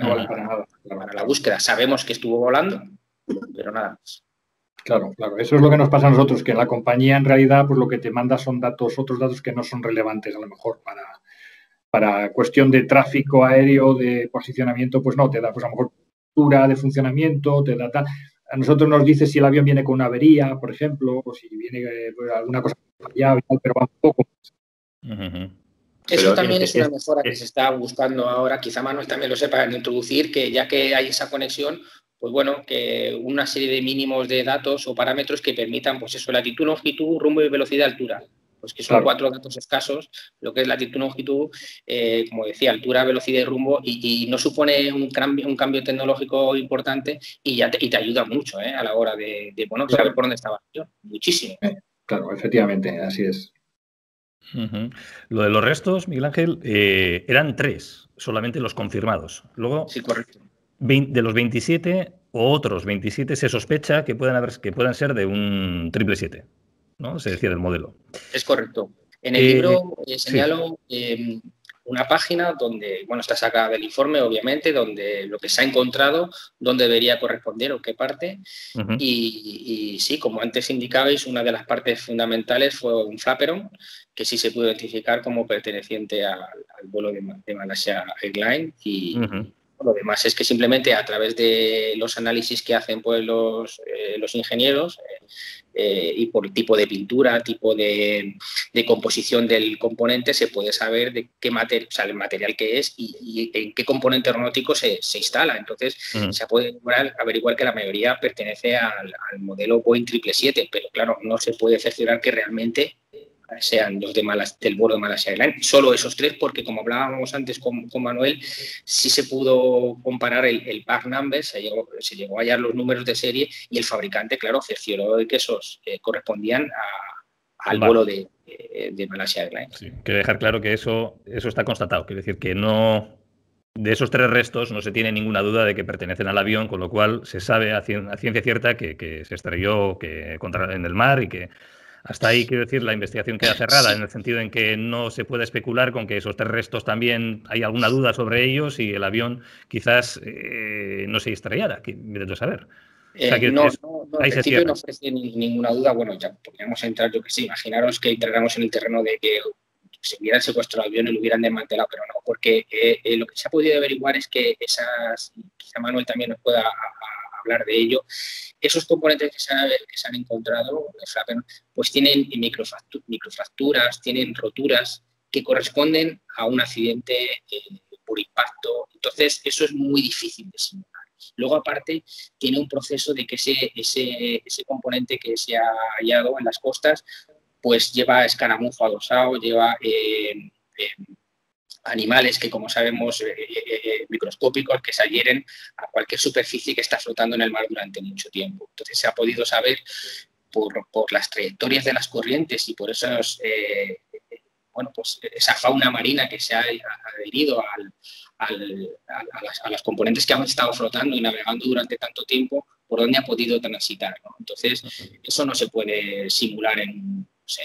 la búsqueda. Sabemos que estuvo volando, pero nada más. Claro. Eso es lo que nos pasa a nosotros, que en la compañía en realidad pues lo que te manda son otros datos que no son relevantes a lo mejor para cuestión de tráfico aéreo, de posicionamiento, pues no, te da pues a lo mejor altura de funcionamiento, te da tal. A nosotros nos dice si el avión viene con una avería, por ejemplo, o si viene pues, alguna cosa fallada y tal, pero va un poco más. Eso también es una mejora que se está buscando ahora, quizá Manuel también lo sepa, en introducir, que ya que hay esa conexión, pues bueno, que una serie de mínimos de datos o parámetros que permitan, pues eso, latitud, longitud, rumbo y velocidad, altura. Pues que son 4 datos escasos, lo que es latitud, longitud, como decía, altura, velocidad y rumbo, y no supone un cambio tecnológico importante y te ayuda mucho a la hora de saber por dónde estaba el avión. Muchísimo. Claro, efectivamente, así es. Lo de los restos, Miguel Ángel, eran 3, solamente los confirmados. Luego, sí, correcto. De los 27 o otros 27 se sospecha que puedan ser de un 777, ¿no? Se decía del modelo. Es correcto. En el libro señalo una página donde, bueno, está sacada del informe, obviamente, donde lo que se ha encontrado, dónde debería corresponder o qué parte. Y sí, como antes indicabais, una de las partes fundamentales fue un flaperon, que sí se pudo identificar como perteneciente al vuelo de Malaysia Airlines y Lo demás es que simplemente a través de los análisis que hacen pues los ingenieros y por tipo de pintura, tipo de composición del componente, se puede saber de qué el material que es y en qué componente aeronáutico se instala. Entonces, se puede averiguar que la mayoría pertenece al modelo Boeing 777, pero claro, no se puede cerciorar que realmente sean los del vuelo de Malaysia Airlines. Solo esos 3, porque como hablábamos antes con Manuel, sí se pudo comparar el part number, se llegó a hallar los números de serie y el fabricante, claro, cercioró de que esos correspondían al vuelo de Malaysia Airlines. Sí, quiero dejar claro que eso está constatado. Quiero decir que no, de esos 3 restos no se tiene ninguna duda de que pertenecen al avión, con lo cual se sabe a ciencia cierta que se estrelló en el mar y que hasta ahí, quiero decir, la investigación queda cerrada, en el sentido en que no se puede especular con que esos 3 restos también hay alguna duda sobre ellos y el avión quizás no se estrellara. Vete a saber. O sea, en principio no ofrece ninguna duda. Bueno, ya podríamos entrar, yo que sé, imaginaros que entráramos en el terreno de que se hubieran secuestrado el avión y lo hubieran desmantelado, pero no, porque lo que se ha podido averiguar es que quizá Manuel también nos pueda hablar de ello, esos componentes que se han encontrado, pues tienen microfracturas, tienen roturas que corresponden a un accidente por impacto. Entonces, eso es muy difícil de simular. Luego, aparte, tiene un proceso de que ese componente que se ha hallado en las costas, pues lleva escaramujo adosado, lleva animales que, como sabemos, microscópicos, que se adhieren a cualquier superficie que está flotando en el mar durante mucho tiempo. Entonces, se ha podido saber por las trayectorias de las corrientes y por esos, pues esa fauna marina que se ha adherido a las componentes que han estado flotando y navegando durante tanto tiempo, por dónde ha podido transitar, ¿no? Entonces, eso no se puede simular en, no sé,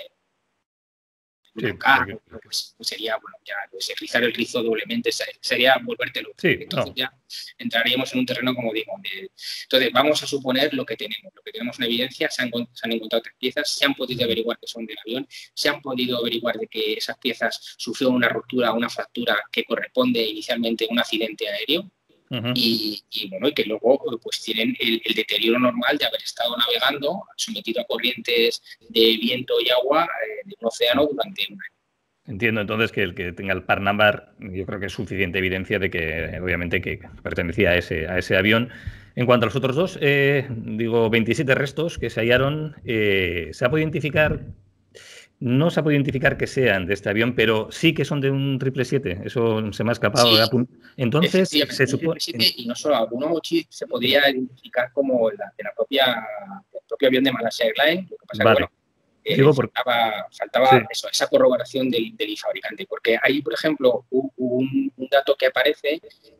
pues sería, bueno, ya pues, rizar el rizo doblemente, sería volvértelo. Sí, entonces ya entraríamos en un terreno, como digo, entonces vamos a suponer lo que tenemos en evidencia. Se han encontrado 3 piezas, se han podido averiguar que son del avión, se han podido averiguar de que esas piezas sufrieron una ruptura, una fractura que corresponde inicialmente a un accidente aéreo. Y que luego pues tienen el deterioro normal de haber estado navegando sometido a corrientes de viento y agua de un océano durante un año. Entiendo entonces que el que tenga el part number, yo creo que es suficiente evidencia de que obviamente que pertenecía a ese avión. En cuanto a los otros 2, 27 restos que se hallaron, se ha podido identificar. No se ha podido identificar que sean de este avión, pero sí que son de un 777. Eso se me ha escapado. Sí, entonces, se supone. Y no solo alguno se podría identificar como el propio avión de Malaysia Airlines. Lo que pasa que faltaba sí, esa corroboración del fabricante. Porque hay, por ejemplo, un dato que aparece,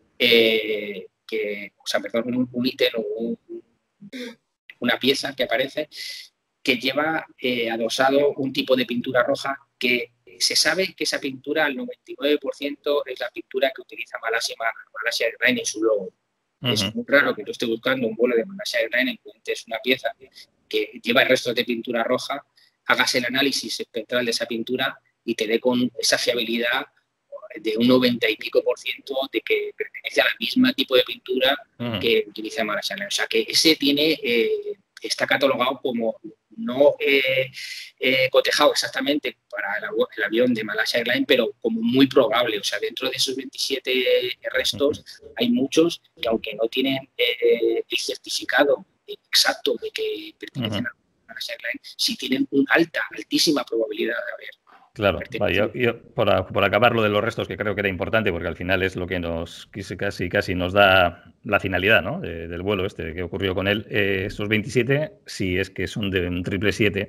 un ítem o una pieza que aparece, que lleva adosado un tipo de pintura roja que se sabe que esa pintura, al 99%, es la pintura que utiliza Malaysia Airlines en su logo. Es muy raro que tú estés buscando un vuelo de Malaysia Airlines, encuentres una pieza que lleva restos de pintura roja, hagas el análisis espectral de esa pintura y te dé con esa fiabilidad de un 90 y pico % de que pertenece al mismo tipo de pintura que utiliza Malaysia Airlines. O sea, que ese está catalogado como no cotejado exactamente para el avión de Malaysia Airlines, pero como muy probable. O sea, dentro de esos 27 restos hay muchos que, aunque no tienen el certificado exacto de que pertenecen a Malaysia Airlines, sí tienen una altísima probabilidad de haber. Claro, yo por acabar lo de los restos, que creo que era importante, porque al final es lo que nos casi nos da la finalidad, ¿no? Del vuelo que ocurrió con él. Estos 27, si es que son de un 777,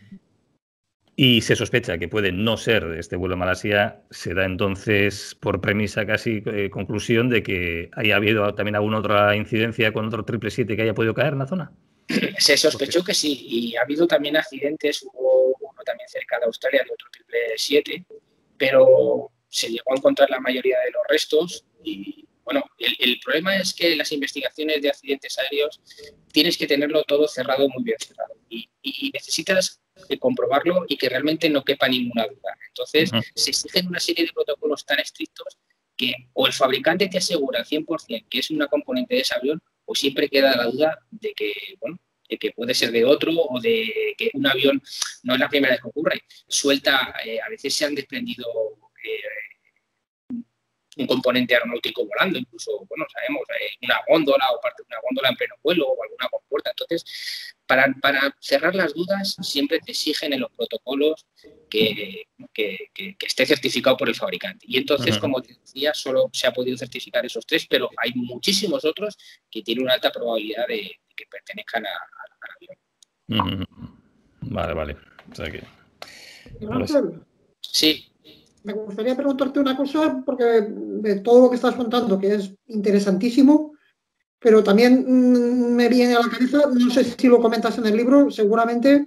y se sospecha que pueden no ser de este vuelo de Malasia, se da entonces por premisa casi conclusión de que haya habido también alguna otra incidencia con otro 777 que haya podido caer en la zona. Se sospechó que sí, y ha habido también accidentes, hubo uno también cerca de Australia de otro 777, pero se llegó a encontrar la mayoría de los restos y bueno, el problema es que las investigaciones de accidentes aéreos tienes que tenerlo todo cerrado, muy bien cerrado, y necesitas comprobarlo y que realmente no quepa ninguna duda. Entonces, se exigen una serie de protocolos tan estrictos que o el fabricante te asegura al 100% que es una componente de ese avión, o siempre queda la duda de que, bueno, de que puede ser de otro, o de que un avión, no es la primera vez que ocurre, suelta, a veces se han desprendido un componente aeronáutico volando, incluso, bueno, sabemos, una góndola o parte de una góndola en pleno vuelo o alguna compuerta. Entonces, para cerrar las dudas, siempre te exigen en los protocolos que esté certificado por el fabricante. Y entonces, como te decía, solo se ha podido certificar esos 3, pero hay muchísimos otros que tienen una alta probabilidad de que pertenezcan al avión. Vale. O sea que... Sí. Me gustaría preguntarte una cosa, porque de todo lo que estás contando, que es interesantísimo, pero también me viene a la cabeza, no sé si lo comentas en el libro, seguramente,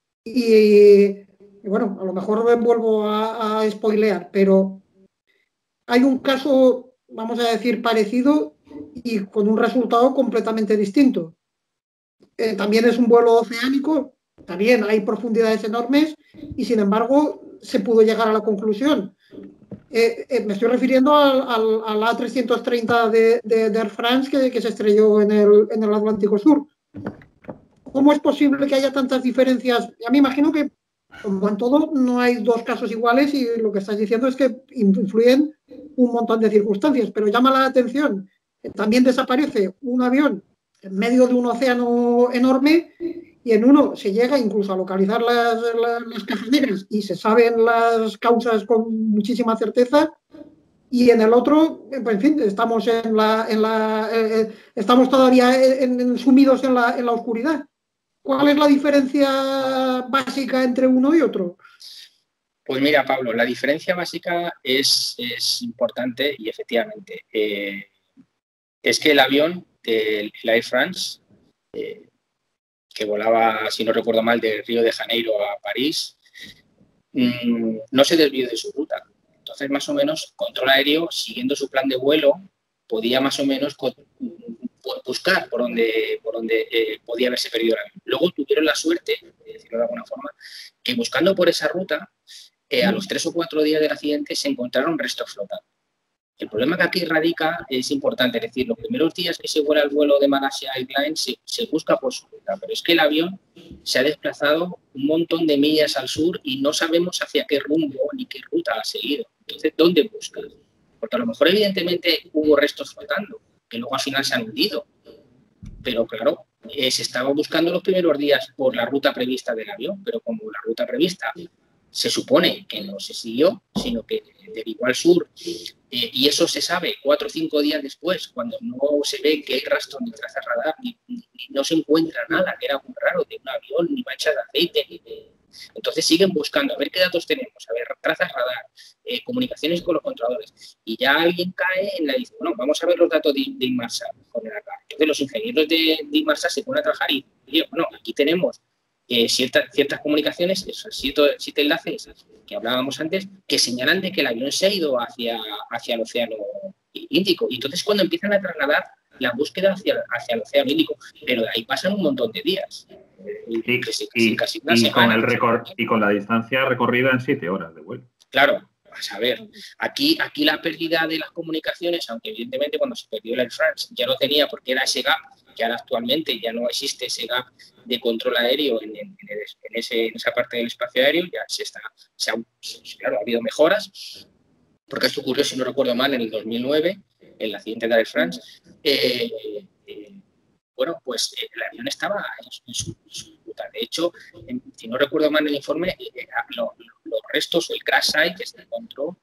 y bueno, a lo mejor vuelvo a spoilear, pero hay un caso, vamos a decir, parecido y con un resultado completamente distinto. También es un vuelo oceánico, también hay profundidades enormes y, sin embargo, se pudo llegar a la conclusión. Me estoy refiriendo al A330 de Air France que se estrelló en el Atlántico Sur. ¿Cómo es posible que haya tantas diferencias? Ya me imagino que, como en todo, no hay dos casos iguales y lo que estás diciendo es que influyen un montón de circunstancias, pero llama la atención. También desaparece un avión en medio de un océano enorme y en uno se llega incluso a localizar las cajas negras y se saben las causas con muchísima certeza, y en el otro, en fin, estamos estamos todavía sumidos en la oscuridad. ¿Cuál es la diferencia básica entre uno y otro? Pues mira, Pablo, la diferencia básica es importante y efectivamente es que el avión del Air France, que volaba, si no recuerdo mal, de Río de Janeiro a París, no se desvió de su ruta. Entonces, más o menos, control aéreo, siguiendo su plan de vuelo, podía más o menos buscar por dónde podía haberse perdido el avión. Luego tuvieron la suerte, de decirlo de alguna forma, que buscando por esa ruta, a los 3 o 4 días del accidente se encontraron restos flotando. El problema que aquí radica es importante, es decir, los primeros días que se vuela el vuelo de Malaysia Airlines se busca por su ruta, pero es que el avión se ha desplazado un montón de millas al sur y no sabemos hacia qué rumbo ni qué ruta ha seguido. Entonces, ¿dónde buscas? Porque a lo mejor, evidentemente, hubo restos flotando, que luego al final se han hundido, pero claro, se estaba buscando los primeros días por la ruta prevista del avión, pero como la ruta prevista se supone que no se siguió, sino que derivó al sur, y eso se sabe 4 o 5 días después, cuando no se ve que hay rastro ni trazas radar, ni no se encuentra nada, que era muy raro, de un avión, ni mancha de aceite. Entonces siguen buscando, a ver qué datos tenemos, a ver, trazas radar, comunicaciones con los controladores, y ya alguien cae en la dice, bueno, vamos a ver los datos de Inmarsat con el acá. Entonces los ingenieros de Inmarsat se ponen a trabajar y dicen, bueno, aquí tenemos ciertas comunicaciones, esos 7 enlaces que hablábamos antes, que señalan de que el avión se ha ido hacia el Océano Índico. Y entonces cuando empiezan a trasladar la búsqueda hacia el Océano Índico, pero de ahí pasan un montón de días. Casi una semana. Y con la distancia recorrida en 7 horas de vuelo. Claro. A ver, aquí la pérdida de las comunicaciones, aunque evidentemente cuando se perdió el Air France ya lo tenía porque era ese gap, que ahora actualmente ya no existe ese gap de control aéreo en esa parte del espacio aéreo, ya claro, ha habido mejoras, porque esto ocurrió, si no recuerdo mal, en el 2009, el accidente de Air France. Bueno, pues el avión estaba en su ruta. De hecho, si no recuerdo mal el informe, los restos o el crash site que se encontró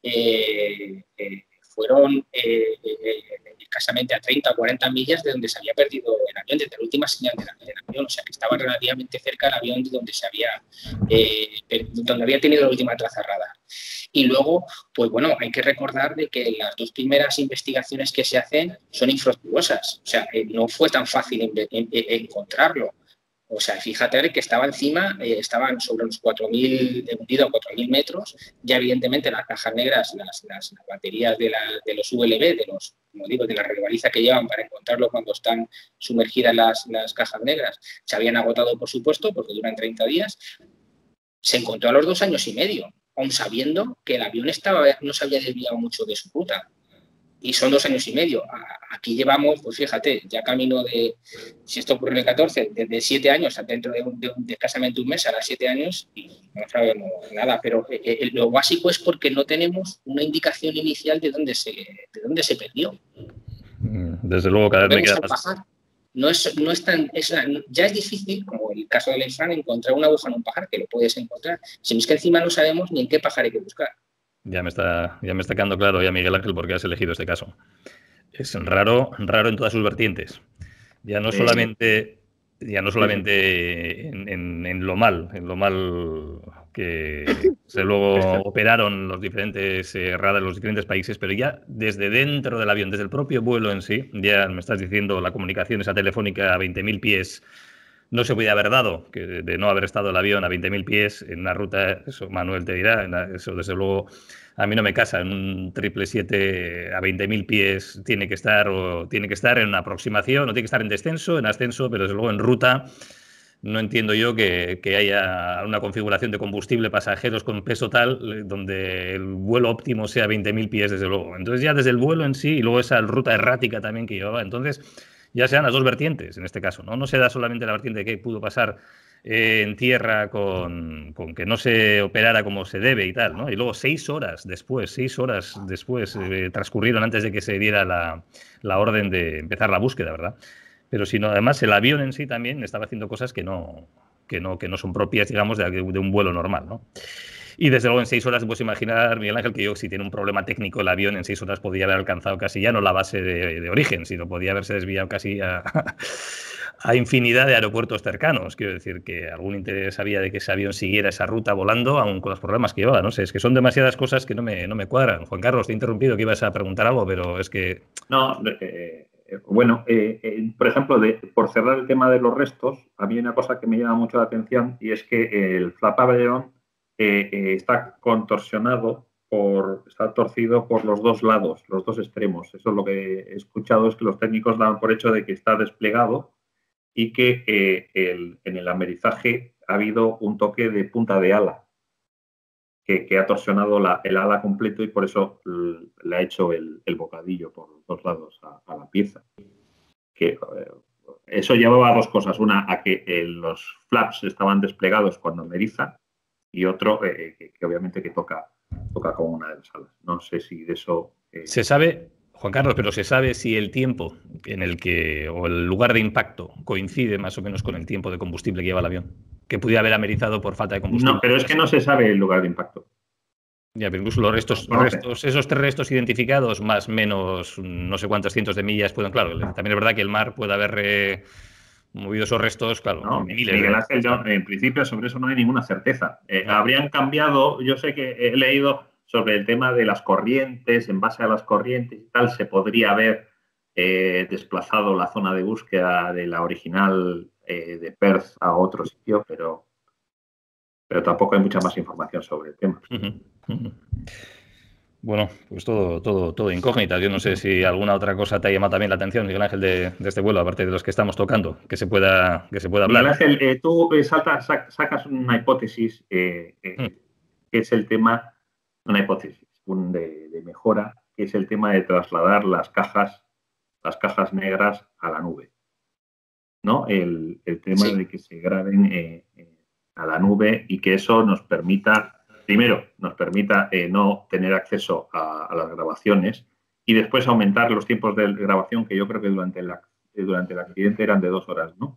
fueron escasamente a 30 o 40 millas de donde se había perdido el avión, desde la última señal del avión, o sea que estaba relativamente cerca del avión de donde donde había tenido la última traza radar. Y luego, pues bueno, hay que recordar de que las 2 primeras investigaciones que se hacen son infructuosas, o sea, no fue tan fácil encontrarlo. O sea, fíjate que estaba encima, estaban sobre los 4.000, hundido a 4.000 metros, ya evidentemente las cajas negras, las baterías de los VLB, como digo, de la relevariza que llevan para encontrarlo cuando están sumergidas las cajas negras, se habían agotado, por supuesto, porque duran 30 días. Se encontró a los 2 años y medio, aun sabiendo que el avión no se había desviado mucho de su ruta. y son 2 años y medio. Aquí llevamos, pues fíjate, ya camino de, si esto ocurre en el 14, desde 7 años, dentro de escasamente un mes, a las 7 años, y no sabemos nada. Pero lo básico es porque no tenemos una indicación inicial de dónde se perdió. Desde luego, cada vez me queda más. No es tan, ya es difícil, como el caso del Leifran, encontrar una aguja en un pajar, que lo puedes encontrar. Si es que encima no sabemos ni en qué pajar hay que buscar. Ya me está quedando claro ya, Miguel Ángel, por qué has elegido este caso. Es raro en todas sus vertientes. Ya no solamente en lo mal que se luego operaron los diferentes radares, los diferentes países, pero ya desde dentro del avión, desde el propio vuelo en sí, ya me estás diciendo la comunicación esa telefónica a 20.000 pies no se podía haber dado, que de no haber estado el avión a 20.000 pies en una ruta, eso Manuel te dirá, eso desde luego a mí no me casa, en un 777 a 20.000 pies tiene que estar en una aproximación, o tiene que estar en descenso, en ascenso, pero desde luego en ruta no entiendo yo que haya una configuración de combustible pasajeros con peso tal donde el vuelo óptimo sea 20.000 pies, desde luego. Entonces ya desde el vuelo en sí y luego esa ruta errática también que llevaba, entonces ya sean las dos vertientes en este caso, ¿no? No se da solamente la vertiente que pudo pasar en tierra con que no se operara como se debe y tal, ¿no? Y luego 6 horas después transcurrieron antes de que se diera la orden de empezar la búsqueda, ¿verdad? Pero sino además el avión en sí también estaba haciendo cosas que no son propias, digamos, de un vuelo normal, ¿no? Y desde luego en 6 horas, puedes imaginar, Miguel Ángel, que si tiene un problema técnico el avión, en 6 horas podría haber alcanzado casi ya no la base de origen, sino podría haberse desviado casi a infinidad de aeropuertos cercanos. Quiero decir que algún interés había de que ese avión siguiera esa ruta volando, aun con los problemas que llevaba. No sé, es que son demasiadas cosas que no me cuadran. Juan Carlos, te he interrumpido, que ibas a preguntar algo, pero es que... No, bueno, por ejemplo, por cerrar el tema de los restos, a mí hay una cosa que me llama mucho la atención y es que el flap pabellón está contorsionado, está torcido por los dos lados, los dos extremos. Eso es lo que he escuchado, es que los técnicos dan por hecho de que está desplegado y que en el amerizaje ha habido un toque de punta de ala que ha torsionado el ala completo y por eso le ha hecho el bocadillo por los dos lados a la pieza. Eso llevaba a dos cosas. Una, a que los flaps estaban desplegados cuando ameriza y otro, que obviamente que toca como una de las alas. No sé si de eso... Se sabe, Juan Carlos, pero se sabe si el tiempo en el que, o el lugar de impacto coincide más o menos con el tiempo de combustible que lleva el avión, que pudiera haber amerizado por falta de combustible. No, pero es que no se sabe el lugar de impacto. Ya, pero incluso esos 3 restos identificados, más o menos no sé cuántos cientos de millas pueden, claro, también es verdad que el mar puede haber movido esos restos, claro. No, Miguel Ángel, yo en principio sobre eso no hay ninguna certeza. Habrían cambiado, yo sé que he leído sobre el tema de las corrientes, en base a las corrientes y tal, se podría haber desplazado la zona de búsqueda de la original de Perth a otro sitio, pero tampoco hay mucha más información sobre el tema. Bueno, pues todo incógnita. Yo no sé si alguna otra cosa te ha llamado también la atención, Miguel Ángel, de este vuelo, aparte de los que estamos tocando, que se pueda hablar. Miguel Ángel, tú sacas una hipótesis, que es el tema, una hipótesis de mejora, que es el tema de trasladar las cajas negras a la nube, ¿no? El tema de que se graben a la nube y que eso nos permita... Primero, nos permita no tener acceso a las grabaciones y después aumentar los tiempos de grabación, que yo creo que durante el accidente eran de 2 horas, ¿no?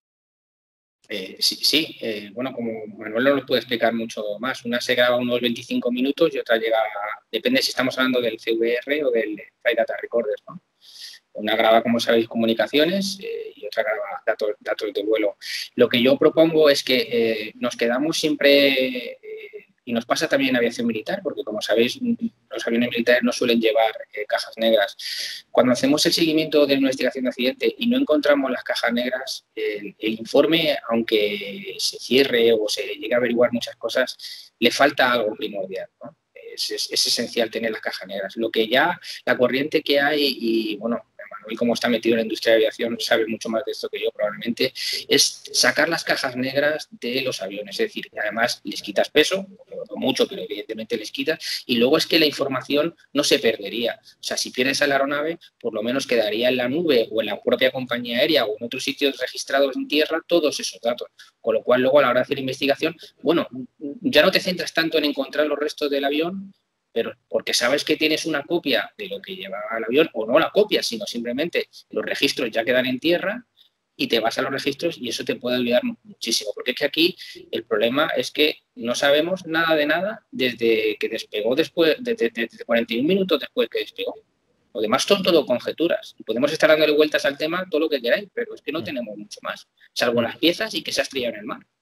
Sí. Bueno, como Manuel no lo puede explicar mucho más. Una se graba unos 25 minutos y otra llega, depende si estamos hablando del CVR o del Flight Data Recorder, ¿no? Una graba, como sabéis, comunicaciones y otra graba datos de vuelo. Lo que yo propongo es que nos quedamos siempre... Y nos pasa también en aviación militar, porque como sabéis, los aviones militares no suelen llevar cajas negras. Cuando hacemos el seguimiento de una investigación de accidente y no encontramos las cajas negras, el informe, aunque se cierre o se llegue a averiguar muchas cosas, le falta algo primordial, ¿no? Es esencial tener las cajas negras. Lo que ya, la corriente que hay, y bueno, Manuel, como está metido en la industria de aviación, sabe mucho más de esto que yo probablemente, es sacar las cajas negras de los aviones. Es decir, además les quitas peso, mucho, pero evidentemente les quitas. Y luego es que la información no se perdería. O sea, si pierdes a la aeronave, por lo menos quedaría en la nube o en la propia compañía aérea o en otros sitios registrados en tierra todos esos datos. Con lo cual, luego a la hora de hacer investigación, bueno, ya no te centras tanto en encontrar los restos del avión, pero porque sabes que tienes una copia de lo que llevaba el avión, o no la copia, sino simplemente los registros ya quedan en tierra y te vas a los registros y eso te puede ayudar muchísimo. Porque es que aquí el problema es que no sabemos nada de nada desde que despegó, desde 41 minutos después que despegó. Lo demás son todo conjeturas. Podemos estar dándole vueltas al tema todo lo que queráis, pero es que no tenemos mucho más, salvo las piezas y que se ha estrellado en el mar.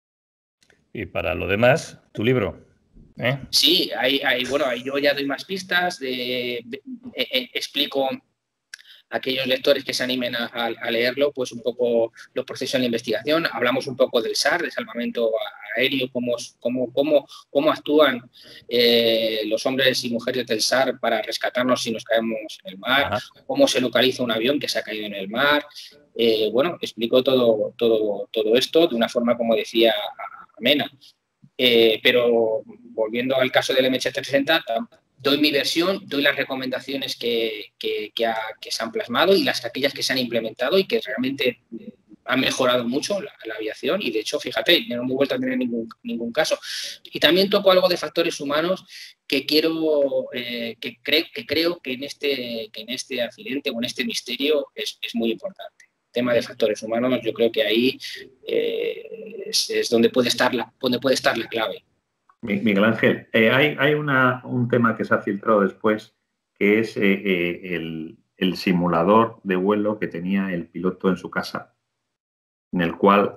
Y para lo demás, tu libro. Sí, ahí yo ya doy más pistas, explico a aquellos lectores que se animen a leerlo, pues un poco los procesos de la investigación. Hablamos un poco del SAR, de salvamento aéreo, cómo actúan los hombres y mujeres del SAR para rescatarnos si nos caemos en el mar, cómo se localiza un avión que se ha caído en el mar. Explico todo esto de una forma, como decía, amena. Pero volviendo al caso del MH360, doy mi versión, doy las recomendaciones que se han plasmado y aquellas que se han implementado y que realmente han mejorado mucho la aviación y de hecho, fíjate, no hemos vuelto a tener ningún caso. Y también toco algo de factores humanos que creo que en este accidente o en este misterio es muy importante. Tema de factores humanos, yo creo que ahí es donde puede estar la clave. Miguel Ángel, hay un tema que se ha filtrado después, que es el simulador de vuelo que tenía el piloto en su casa, en el cual,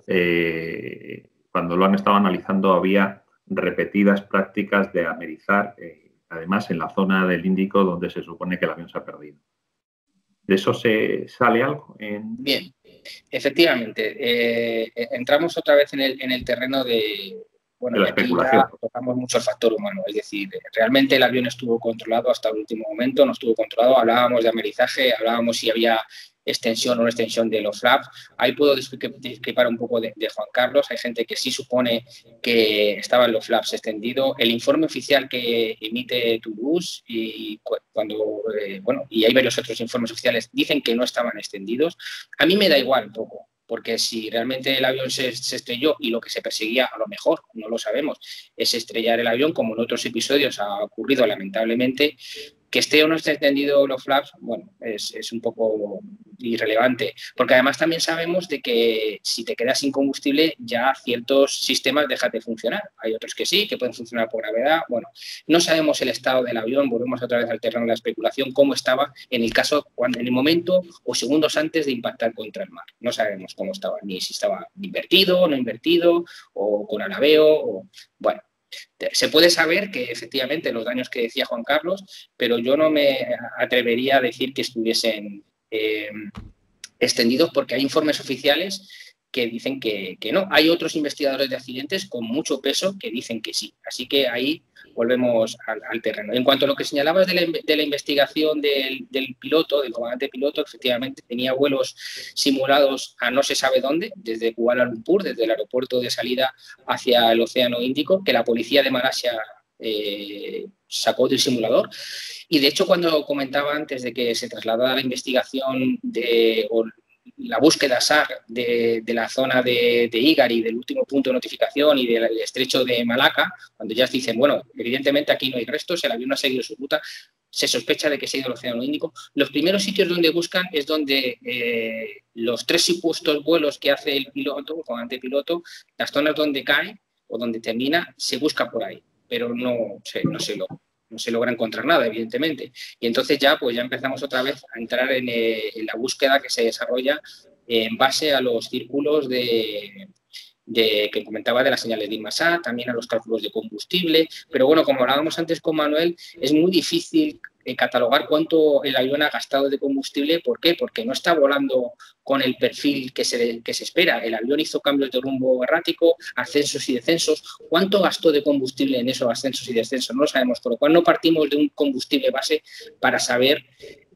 cuando lo han estado analizando, había repetidas prácticas de amerizar, además en la zona del Índico donde se supone que el avión se ha perdido. ¿De eso sale algo? Bien, efectivamente. Entramos otra vez en el terreno de la especulación. Ya tocamos mucho el factor humano, es decir, realmente el avión estuvo controlado hasta el último momento, no estuvo controlado, hablábamos de amerizaje, hablábamos si había extensión o no extensión de los flaps. Ahí puedo discrepar un poco de Juan Carlos. Hay gente que sí supone que estaban los flaps extendidos. El informe oficial que emite Toulouse y hay varios otros informes oficiales dicen que no estaban extendidos. A mí me da igual un poco, porque si realmente el avión se estrelló y lo que se perseguía, a lo mejor, no lo sabemos, es estrellar el avión, como en otros episodios ha ocurrido lamentablemente, que esté o no esté extendido los flaps, bueno, es un poco irrelevante, porque además también sabemos de que si te quedas sin combustible ya ciertos sistemas dejan de funcionar. Hay otros que sí, que pueden funcionar por gravedad. Bueno, no sabemos el estado del avión, volvemos otra vez al terreno de la especulación, cómo estaba en el caso, en el momento o segundos antes de impactar contra el mar. No sabemos cómo estaba, ni si estaba invertido, no invertido, o con alabeo, o bueno. Se puede saber que efectivamente los daños que decía Juan Carlos, pero yo no me atrevería a decir que estuviesen extendidos porque hay informes oficiales que dicen que no. Hay otros investigadores de accidentes con mucho peso que dicen que sí. Así que ahí volvemos al terreno. En cuanto a lo que señalabas de la investigación del piloto, del comandante piloto, efectivamente tenía vuelos simulados a no se sabe dónde, desde Kuala Lumpur, desde el aeropuerto de salida hacia el Océano Índico, que la policía de Malasia sacó del simulador. Y de hecho, cuando comentaba antes de que se trasladara la investigación la búsqueda SAR de la zona de Igari, del último punto de notificación y del estrecho de Malaca, cuando ya dicen, bueno, evidentemente aquí no hay restos, el avión no ha seguido su ruta, se sospecha de que se ha ido al Océano Índico. Los primeros sitios donde buscan es donde los 3 supuestos vuelos que hace el piloto, el comandante piloto, las zonas donde cae o donde termina, se busca por ahí, pero no se logra encontrar nada, evidentemente. Y entonces ya empezamos otra vez a entrar en la búsqueda que se desarrolla en base a los círculos que comentaba de las señales de Inmarsat, también a los cálculos de combustible. Pero bueno, como hablábamos antes con Manuel, es muy difícil catalogar cuánto el avión ha gastado de combustible. ¿Por qué? Porque no está volando con el perfil que se espera. El avión hizo cambios de rumbo errático, ascensos y descensos. ¿Cuánto gastó de combustible en esos ascensos y descensos? No lo sabemos, por lo cual no partimos de un combustible base para saber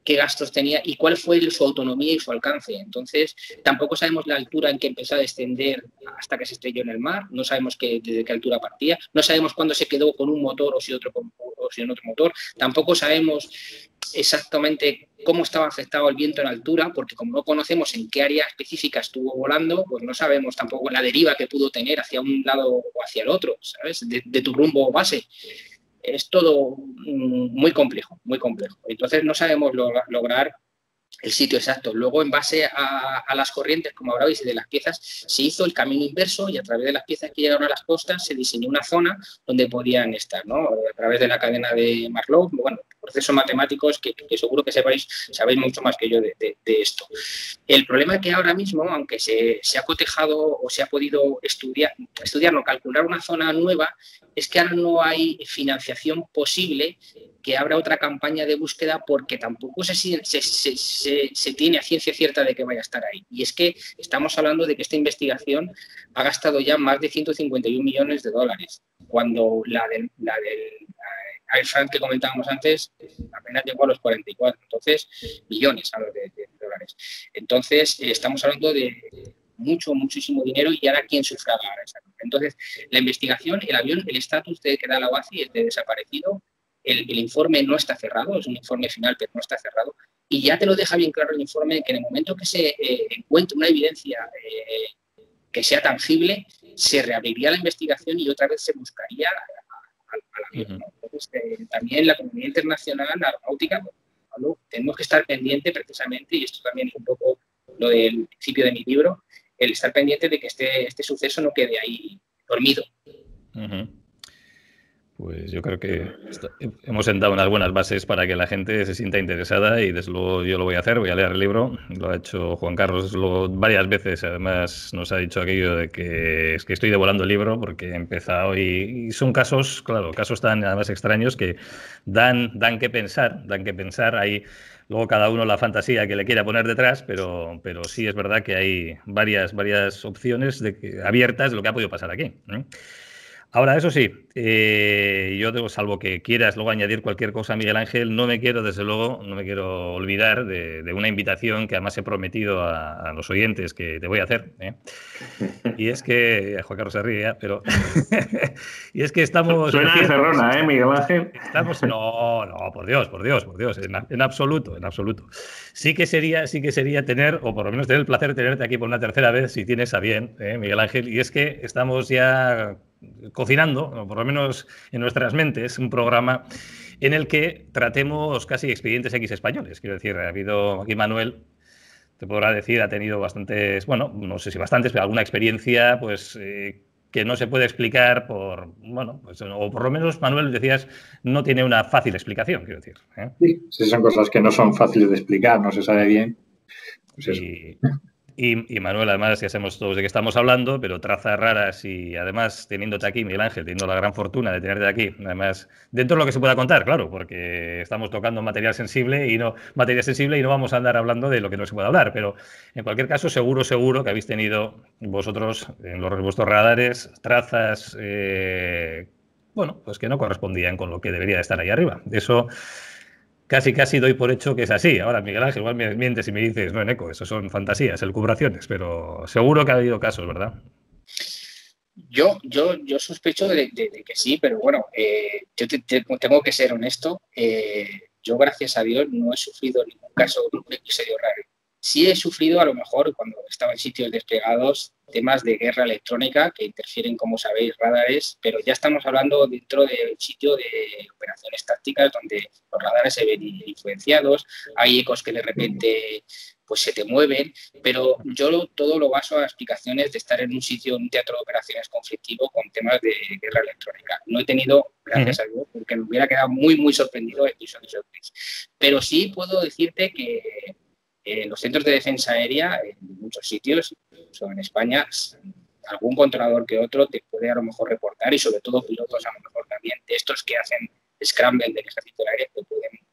qué gastos tenía y cuál fue su autonomía y su alcance. Entonces, tampoco sabemos la altura en que empezó a descender hasta que se estrelló en el mar, no sabemos desde qué altura partía, no sabemos cuándo se quedó con un motor o si en otro motor, tampoco sabemos exactamente cómo estaba afectado el viento en altura, porque como no conocemos en qué área específica estuvo volando, pues no sabemos tampoco la deriva que pudo tener hacia un lado o hacia el otro, ¿sabes? De tu rumbo o base. Es todo muy complejo, muy complejo. Entonces no sabemos lograr el sitio exacto. Luego, en base a las corrientes, como hablabais, y de las piezas, se hizo el camino inverso y a través de las piezas que llegaron a las costas se diseñó una zona donde podían estar, ¿no? A través de la cadena de Marlowe, bueno, procesos matemáticos que seguro que sabéis mucho más que yo de esto. El problema es que ahora mismo, aunque se ha cotejado o se ha podido calcular una zona nueva, es que ahora no hay financiación posible que abra otra campaña de búsqueda porque tampoco se tiene a ciencia cierta de que vaya a estar ahí. Y es que estamos hablando de que esta investigación ha gastado ya más de 151 millones de dólares, cuando la del Air France que comentábamos antes apenas llegó a los 44, entonces millones de dólares. Entonces estamos hablando de muchísimo dinero y ahora quién sufraga ahora esa cosa. Entonces la investigación, el avión, el estatus de que da la UACI es de desaparecido. El informe no está cerrado, es un informe final, pero no está cerrado. Y ya te lo deja bien claro el informe que en el momento que se encuentre una evidencia que sea tangible, se reabriría la investigación y otra vez se buscaría al avión, ¿no? Entonces, también la comunidad internacional aeronáutica, bueno, tenemos que estar pendiente precisamente, y esto también es un poco lo del principio de mi libro, el estar pendiente de que este suceso no quede ahí dormido. Pues yo creo que hemos sentado unas buenas bases para que la gente se sienta interesada y desde luego yo lo voy a hacer, voy a leer el libro, lo ha hecho Juan Carlos varias veces, además nos ha dicho aquello de que es que estoy devorando el libro porque he empezado y son casos, claro, casos tan además extraños que dan que pensar, hay luego cada uno la fantasía que le quiera poner detrás, pero sí es verdad que hay varias opciones abiertas de lo que ha podido pasar aquí, ¿eh? Ahora, eso sí, yo, salvo que quieras luego añadir cualquier cosa, Miguel Ángel, desde luego, no me quiero olvidar de una invitación que además he prometido a los oyentes que te voy a hacer, ¿eh? Y es que, Juan Carlos se ríe, pero y es que estamos... Suena de Cerrona, Miguel Ángel. No, por Dios, en absoluto. Sí que sería tener, o por lo menos tener el placer de tenerte aquí por una tercera vez, si tienes a bien, Miguel Ángel, y es que estamos ya cocinando, o por lo menos en nuestras mentes, un programa en el que tratemos casi expedientes X españoles. Quiero decir, ha habido aquí Manuel, te podrá decir, ha tenido bastantes, bueno, no sé si bastantes, pero alguna experiencia, pues, que no se puede explicar o por lo menos, Manuel, decías, no tiene una fácil explicación, quiero decir, ¿eh? Sí, son cosas que no son fáciles de explicar, no se sabe bien. Pues eso. Y Manuel, además, ya sabemos todos de qué estamos hablando, pero trazas raras y además teniéndote aquí, Miguel Ángel, teniendo la gran fortuna de tenerte aquí, además, dentro de lo que se pueda contar, claro, porque estamos tocando material sensible y no vamos a andar hablando de lo que no se puede hablar, pero en cualquier caso, seguro que habéis tenido vosotros en vuestros radares trazas, pues que no correspondían con lo que debería estar ahí arriba. Eso... Casi doy por hecho que es así. Ahora, Miguel Ángel, igual me mientes y me dices, no, Eneco, eso son fantasías, elucubraciones, pero seguro que ha habido casos, ¿verdad? Yo sospecho de que sí, pero bueno, yo tengo que ser honesto. Yo, gracias a Dios, no he sufrido ningún caso de un episodio raro. Sí he sufrido, a lo mejor, cuando estaba en sitios desplegados, temas de guerra electrónica que interfieren, como sabéis, radares, pero ya estamos hablando dentro del sitio de operaciones tácticas donde los radares se ven influenciados, hay ecos que de repente pues se te mueven, pero yo todo lo baso a explicaciones de estar en un sitio, en un teatro de operaciones conflictivo con temas de guerra electrónica. No he tenido, gracias a Dios, porque me hubiera quedado muy sorprendido episodios de crisis. Pero sí puedo decirte que los centros de defensa aérea, en muchos sitios, son en España, algún controlador que otro te puede a lo mejor reportar, y sobre todo pilotos a lo mejor también de estos que hacen scramble del ejército del aire, que pueden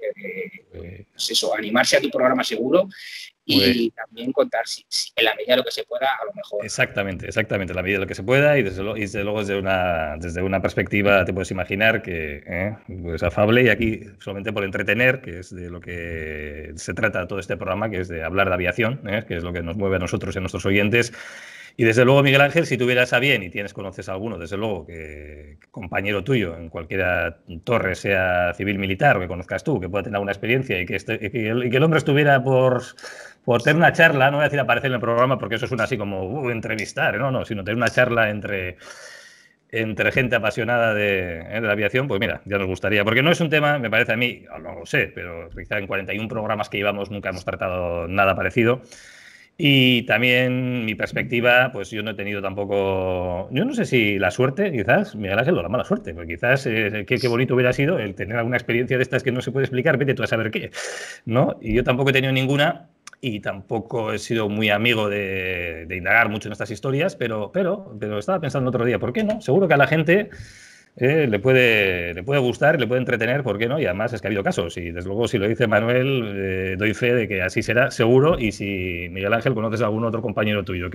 pues eso, animarse a tu programa seguro y también contar si en la medida de lo que se pueda, a lo mejor. Exactamente, en la medida de lo que se pueda y desde luego desde una perspectiva te puedes imaginar que pues afable y aquí solamente por entretener, que es de lo que se trata todo este programa, que es de hablar de aviación, que es lo que nos mueve a nosotros y a nuestros oyentes. Y desde luego, Miguel Ángel, si tuvieras a bien y conoces a alguno, desde luego, que compañero tuyo en cualquiera torre, sea civil, militar, o que conozcas tú, que pueda tener alguna experiencia y que el hombre estuviera por tener una charla, no voy a decir aparecer en el programa porque eso suena así como entrevistar, no, sino tener una charla entre gente apasionada de la aviación, pues mira, ya nos gustaría, porque no es un tema, me parece a mí, no lo sé, pero quizá en 41 programas que llevamos nunca hemos tratado nada parecido. Y también mi perspectiva, pues yo no he tenido tampoco, yo no sé si la suerte, quizás, Miguel Ángel, o la mala suerte, porque quizás qué bonito hubiera sido el tener alguna experiencia de estas que no se puede explicar, vete tú a saber qué, ¿no? Y yo tampoco he tenido ninguna y tampoco he sido muy amigo de indagar mucho en estas historias, pero estaba pensando otro día, ¿por qué no? Seguro que a la gente le puede gustar, le puede entretener, ¿por qué no? Y además es que ha habido casos y desde luego si lo dice Manuel, doy fe de que así será seguro y si Miguel Ángel conoces a algún otro compañero tuyo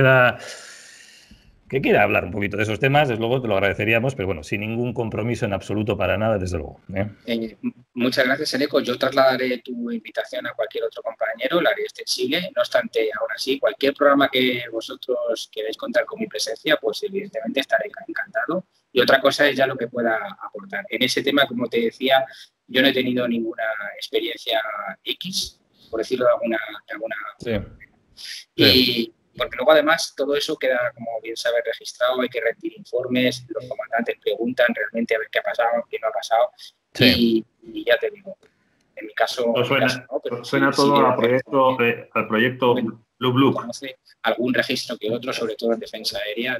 que quiera hablar un poquito de esos temas, desde luego te lo agradeceríamos, pero bueno, sin ningún compromiso en absoluto para nada, desde luego. Muchas gracias, Eneco. Yo trasladaré tu invitación a cualquier otro compañero, la haré extensible. No obstante, ahora sí, cualquier programa que vosotros queráis contar con mi presencia, pues evidentemente estaré encantado. Y otra cosa es ya lo que pueda aportar. En ese tema, como te decía, yo no he tenido ninguna experiencia X, por decirlo de alguna Sí. Porque luego, además, todo eso queda, como bien sabes, registrado, hay que rendir informes, los comandantes preguntan realmente a ver qué ha pasado, qué no ha pasado, y ya te digo, en mi caso... Suena todo al proyecto Blue Blue. Conoce algún registro que otro, sobre todo en defensa aérea,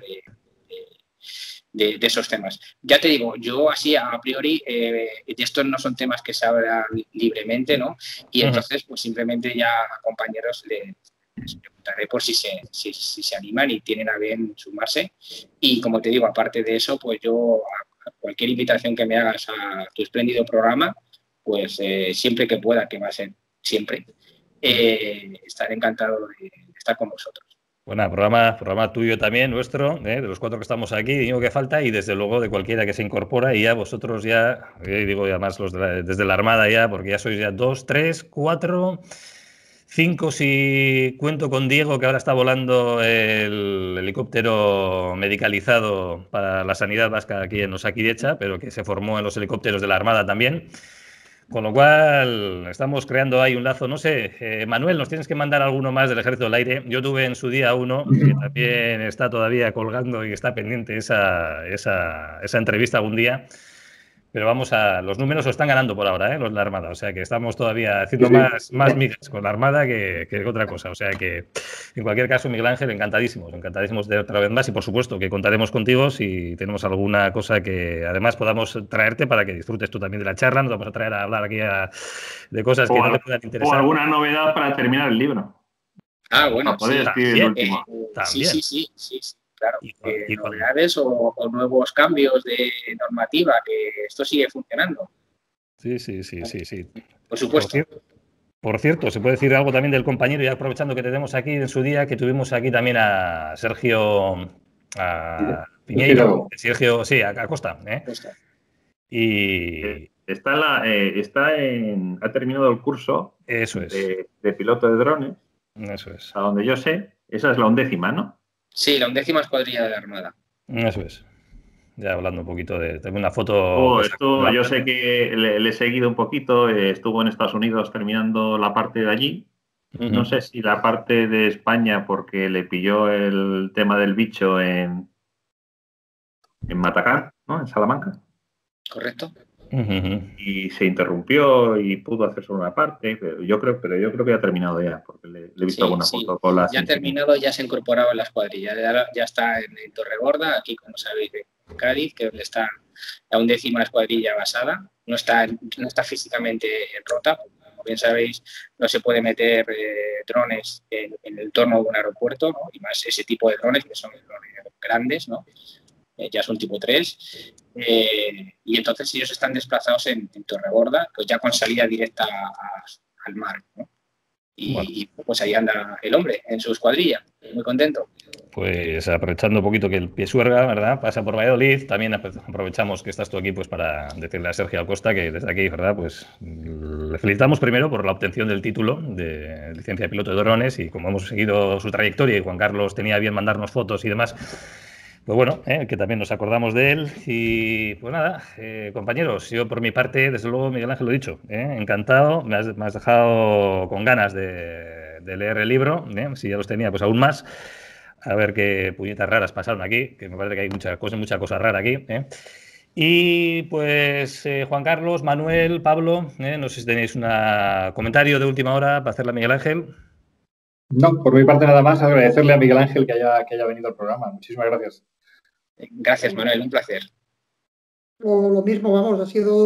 de esos temas. Ya te digo, yo así a priori, estos no son temas que se hablan libremente, ¿no? Y entonces, pues simplemente ya a compañeros les preguntaré por si se animan y tienen a bien sumarse. Y como te digo, aparte de eso, pues yo a cualquier invitación que me hagas a tu espléndido programa, pues siempre que pueda, que va a ser siempre, estaré encantado de estar con vosotros. Bueno, programa tuyo también, nuestro, de los 4 que estamos aquí, digo que falta, y desde luego de cualquiera que se incorpora, y ya vosotros ya, digo ya más los desde la Armada ya, porque ya sois ya 2, 3, 4, 5 si cuento con Diego, que ahora está volando el helicóptero medicalizado para la sanidad vasca aquí en Osakidecha, pero que se formó en los helicópteros de la Armada también. Con lo cual, estamos creando ahí un lazo. No sé, Manuel, nos tienes que mandar alguno más del Ejército del Aire. Yo tuve en su día uno que también está todavía colgando y está pendiente esa entrevista algún día. Pero los números lo están ganando por ahora, los de la Armada. O sea que estamos todavía haciendo más migas con la Armada que otra cosa. O sea que, en cualquier caso, Miguel Ángel, encantadísimos de otra vez más. Y por supuesto que contaremos contigo si tenemos alguna cosa que además podamos traerte para que disfrutes tú también de la charla. Nos vamos a traer a hablar aquí de cosas que no te puedan interesar. O alguna novedad para terminar el libro. Bueno, poder escribir el último. Sí. Claro, novedades o nuevos cambios de normativa, que esto sigue funcionando. Sí. Por supuesto. Por cierto, se puede decir algo también del compañero, ya aprovechando que tenemos aquí en su día, que tuvimos aquí también a Sergio Piñeiro, a Costa. Y ha terminado el curso eso es. de piloto de drones. Eso es. A donde yo sé, esa es la 11ª, ¿no? Sí, la 11ª escuadrilla de la Armada. Eso es. Ya hablando un poquito tengo una foto. Yo sé que le he seguido un poquito, estuvo en Estados Unidos terminando la parte de allí. No sé si la parte de España, porque le pilló el tema del bicho en Matacán, ¿no? En Salamanca. Correcto. Y se interrumpió y pudo hacer solo una parte, pero yo creo que ya ha terminado ya, porque le he visto alguna foto con las... Ya ha terminado, ya se ha incorporado en la escuadrilla, ya está en Torregorda, aquí como sabéis, en Cádiz, que es donde está la 11ª escuadrilla basada. No está físicamente en Rota, como bien sabéis, no se puede meter drones en el entorno de un aeropuerto, ¿no? Y más ese tipo de drones, que son drones grandes, ¿no? ya son tipo 3, y entonces ellos están desplazados en Torregorda, pues ya con salida directa al mar, ¿no? Y pues ahí anda el hombre en su escuadrilla, muy contento. Pues aprovechando un poquito que el Pisuerga, ¿verdad?, pasa por Valladolid, también aprovechamos que estás tú aquí pues para decirle a Sergio Acosta que desde aquí, ¿verdad?, pues le felicitamos primero por la obtención del título de licencia de piloto de drones, y como hemos seguido su trayectoria y Juan Carlos tenía bien mandarnos fotos y demás, pues bueno, que también nos acordamos de él. Y pues nada, compañeros, yo por mi parte, desde luego, Miguel Ángel, lo he dicho, encantado, me has dejado con ganas de leer el libro, si ya los tenía, pues aún más. A ver qué puñetas raras pasaron aquí, que me parece que hay mucha cosa rara aquí. Y pues Juan Carlos, Manuel, Pablo, no sé si tenéis un comentario de última hora para hacerle a Miguel Ángel. No, por mi parte nada más, agradecerle a Miguel Ángel que haya venido al programa. Muchísimas gracias. Gracias, Manuel, un placer. Lo mismo, vamos, ha sido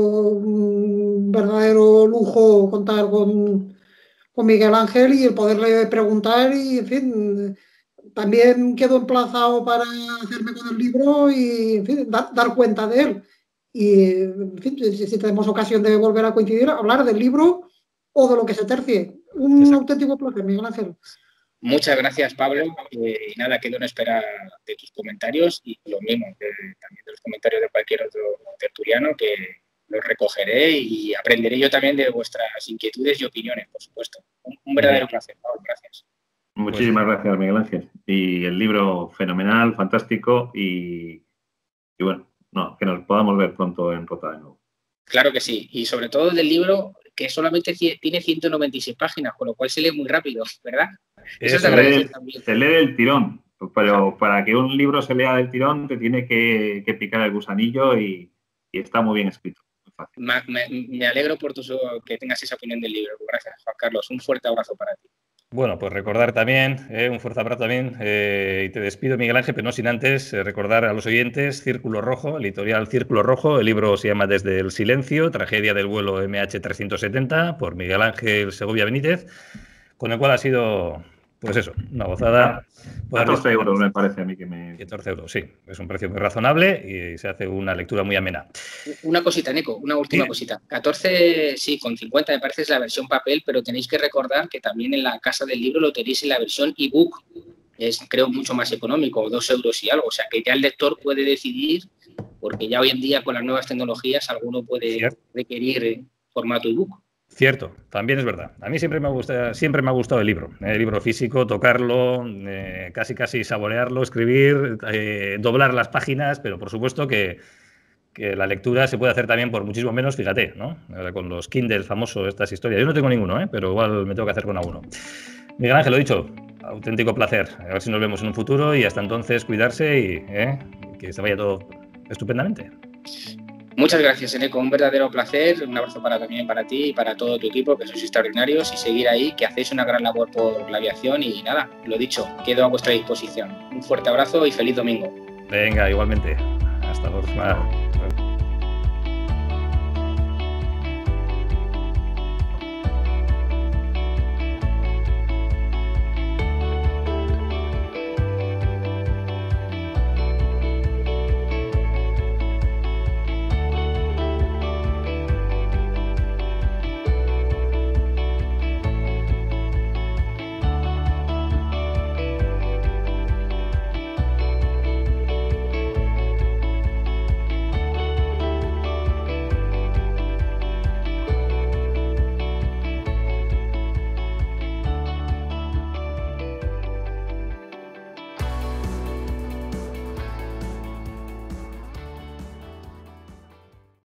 un verdadero lujo contar con Miguel Ángel y el poderle preguntar, y en fin, también quedo emplazado para hacerme con el libro y, en fin, dar cuenta de él. Y, en fin, si tenemos ocasión de volver a coincidir, hablar del libro o de lo que se tercie. Un auténtico placer, Miguel Ángel. Muchas gracias, Pablo. Y nada, quedo en espera de tus comentarios y lo mismo, también de los comentarios de cualquier otro tertuliano, que los recogeré y aprenderé yo también de vuestras inquietudes y opiniones, por supuesto. Un verdadero placer, Pablo. Gracias. Muchísimas gracias, Miguel Ángel. Y el libro fenomenal, fantástico y bueno, que nos podamos ver pronto en Rota de nuevo. Claro que sí. Y sobre todo del libro, que solamente tiene 196 páginas, con lo cual se lee muy rápido, ¿verdad? Eso se lee del tirón, pero para que un libro se lea del tirón te tiene que picar el gusanillo y está muy bien escrito. Muy fácil. Me alegro por que tengas esa opinión del libro. Gracias, Juan Carlos. Un fuerte abrazo para ti. Bueno, pues recordar también, un fuerte abrazo también, y te despido, Miguel Ángel, pero no sin antes recordar a los oyentes Círculo Rojo, el editorial Círculo Rojo. El libro se llama Desde el silencio, tragedia del vuelo MH370, por Miguel Ángel Segovia Benítez, con el cual ha sido, pues eso, una gozada. 14 euros me parece a mí que me... 14 euros, sí, es un precio muy razonable y se hace una lectura muy amena. Una cosita, Neko, una última cosita. 14, sí, con 50 me parece es la versión papel, pero tenéis que recordar que también en la casa del libro lo tenéis en la versión ebook. Es, creo, mucho más económico, 2 euros y algo. O sea, que ya el lector puede decidir, porque ya hoy en día con las nuevas tecnologías alguno puede requerir formato ebook. Cierto, también es verdad. A mí siempre me ha gustado el libro físico, tocarlo, casi saborearlo, escribir, doblar las páginas, pero por supuesto que la lectura se puede hacer también por muchísimo menos, fíjate, ¿no? Ahora con los Kindle famosos, estas historias. Yo no tengo ninguno, pero igual me tengo que hacer con alguno. Miguel Ángel, lo dicho, auténtico placer. A ver si nos vemos en un futuro y hasta entonces cuidarse y que se vaya todo estupendamente. Muchas gracias, Eneco. Un verdadero placer. Un abrazo también para ti y para todo tu equipo, que sois extraordinarios, y seguir ahí, que hacéis una gran labor por la aviación. Y nada, lo dicho, quedo a vuestra disposición. Un fuerte abrazo y feliz domingo. Venga, igualmente. Hasta la próxima.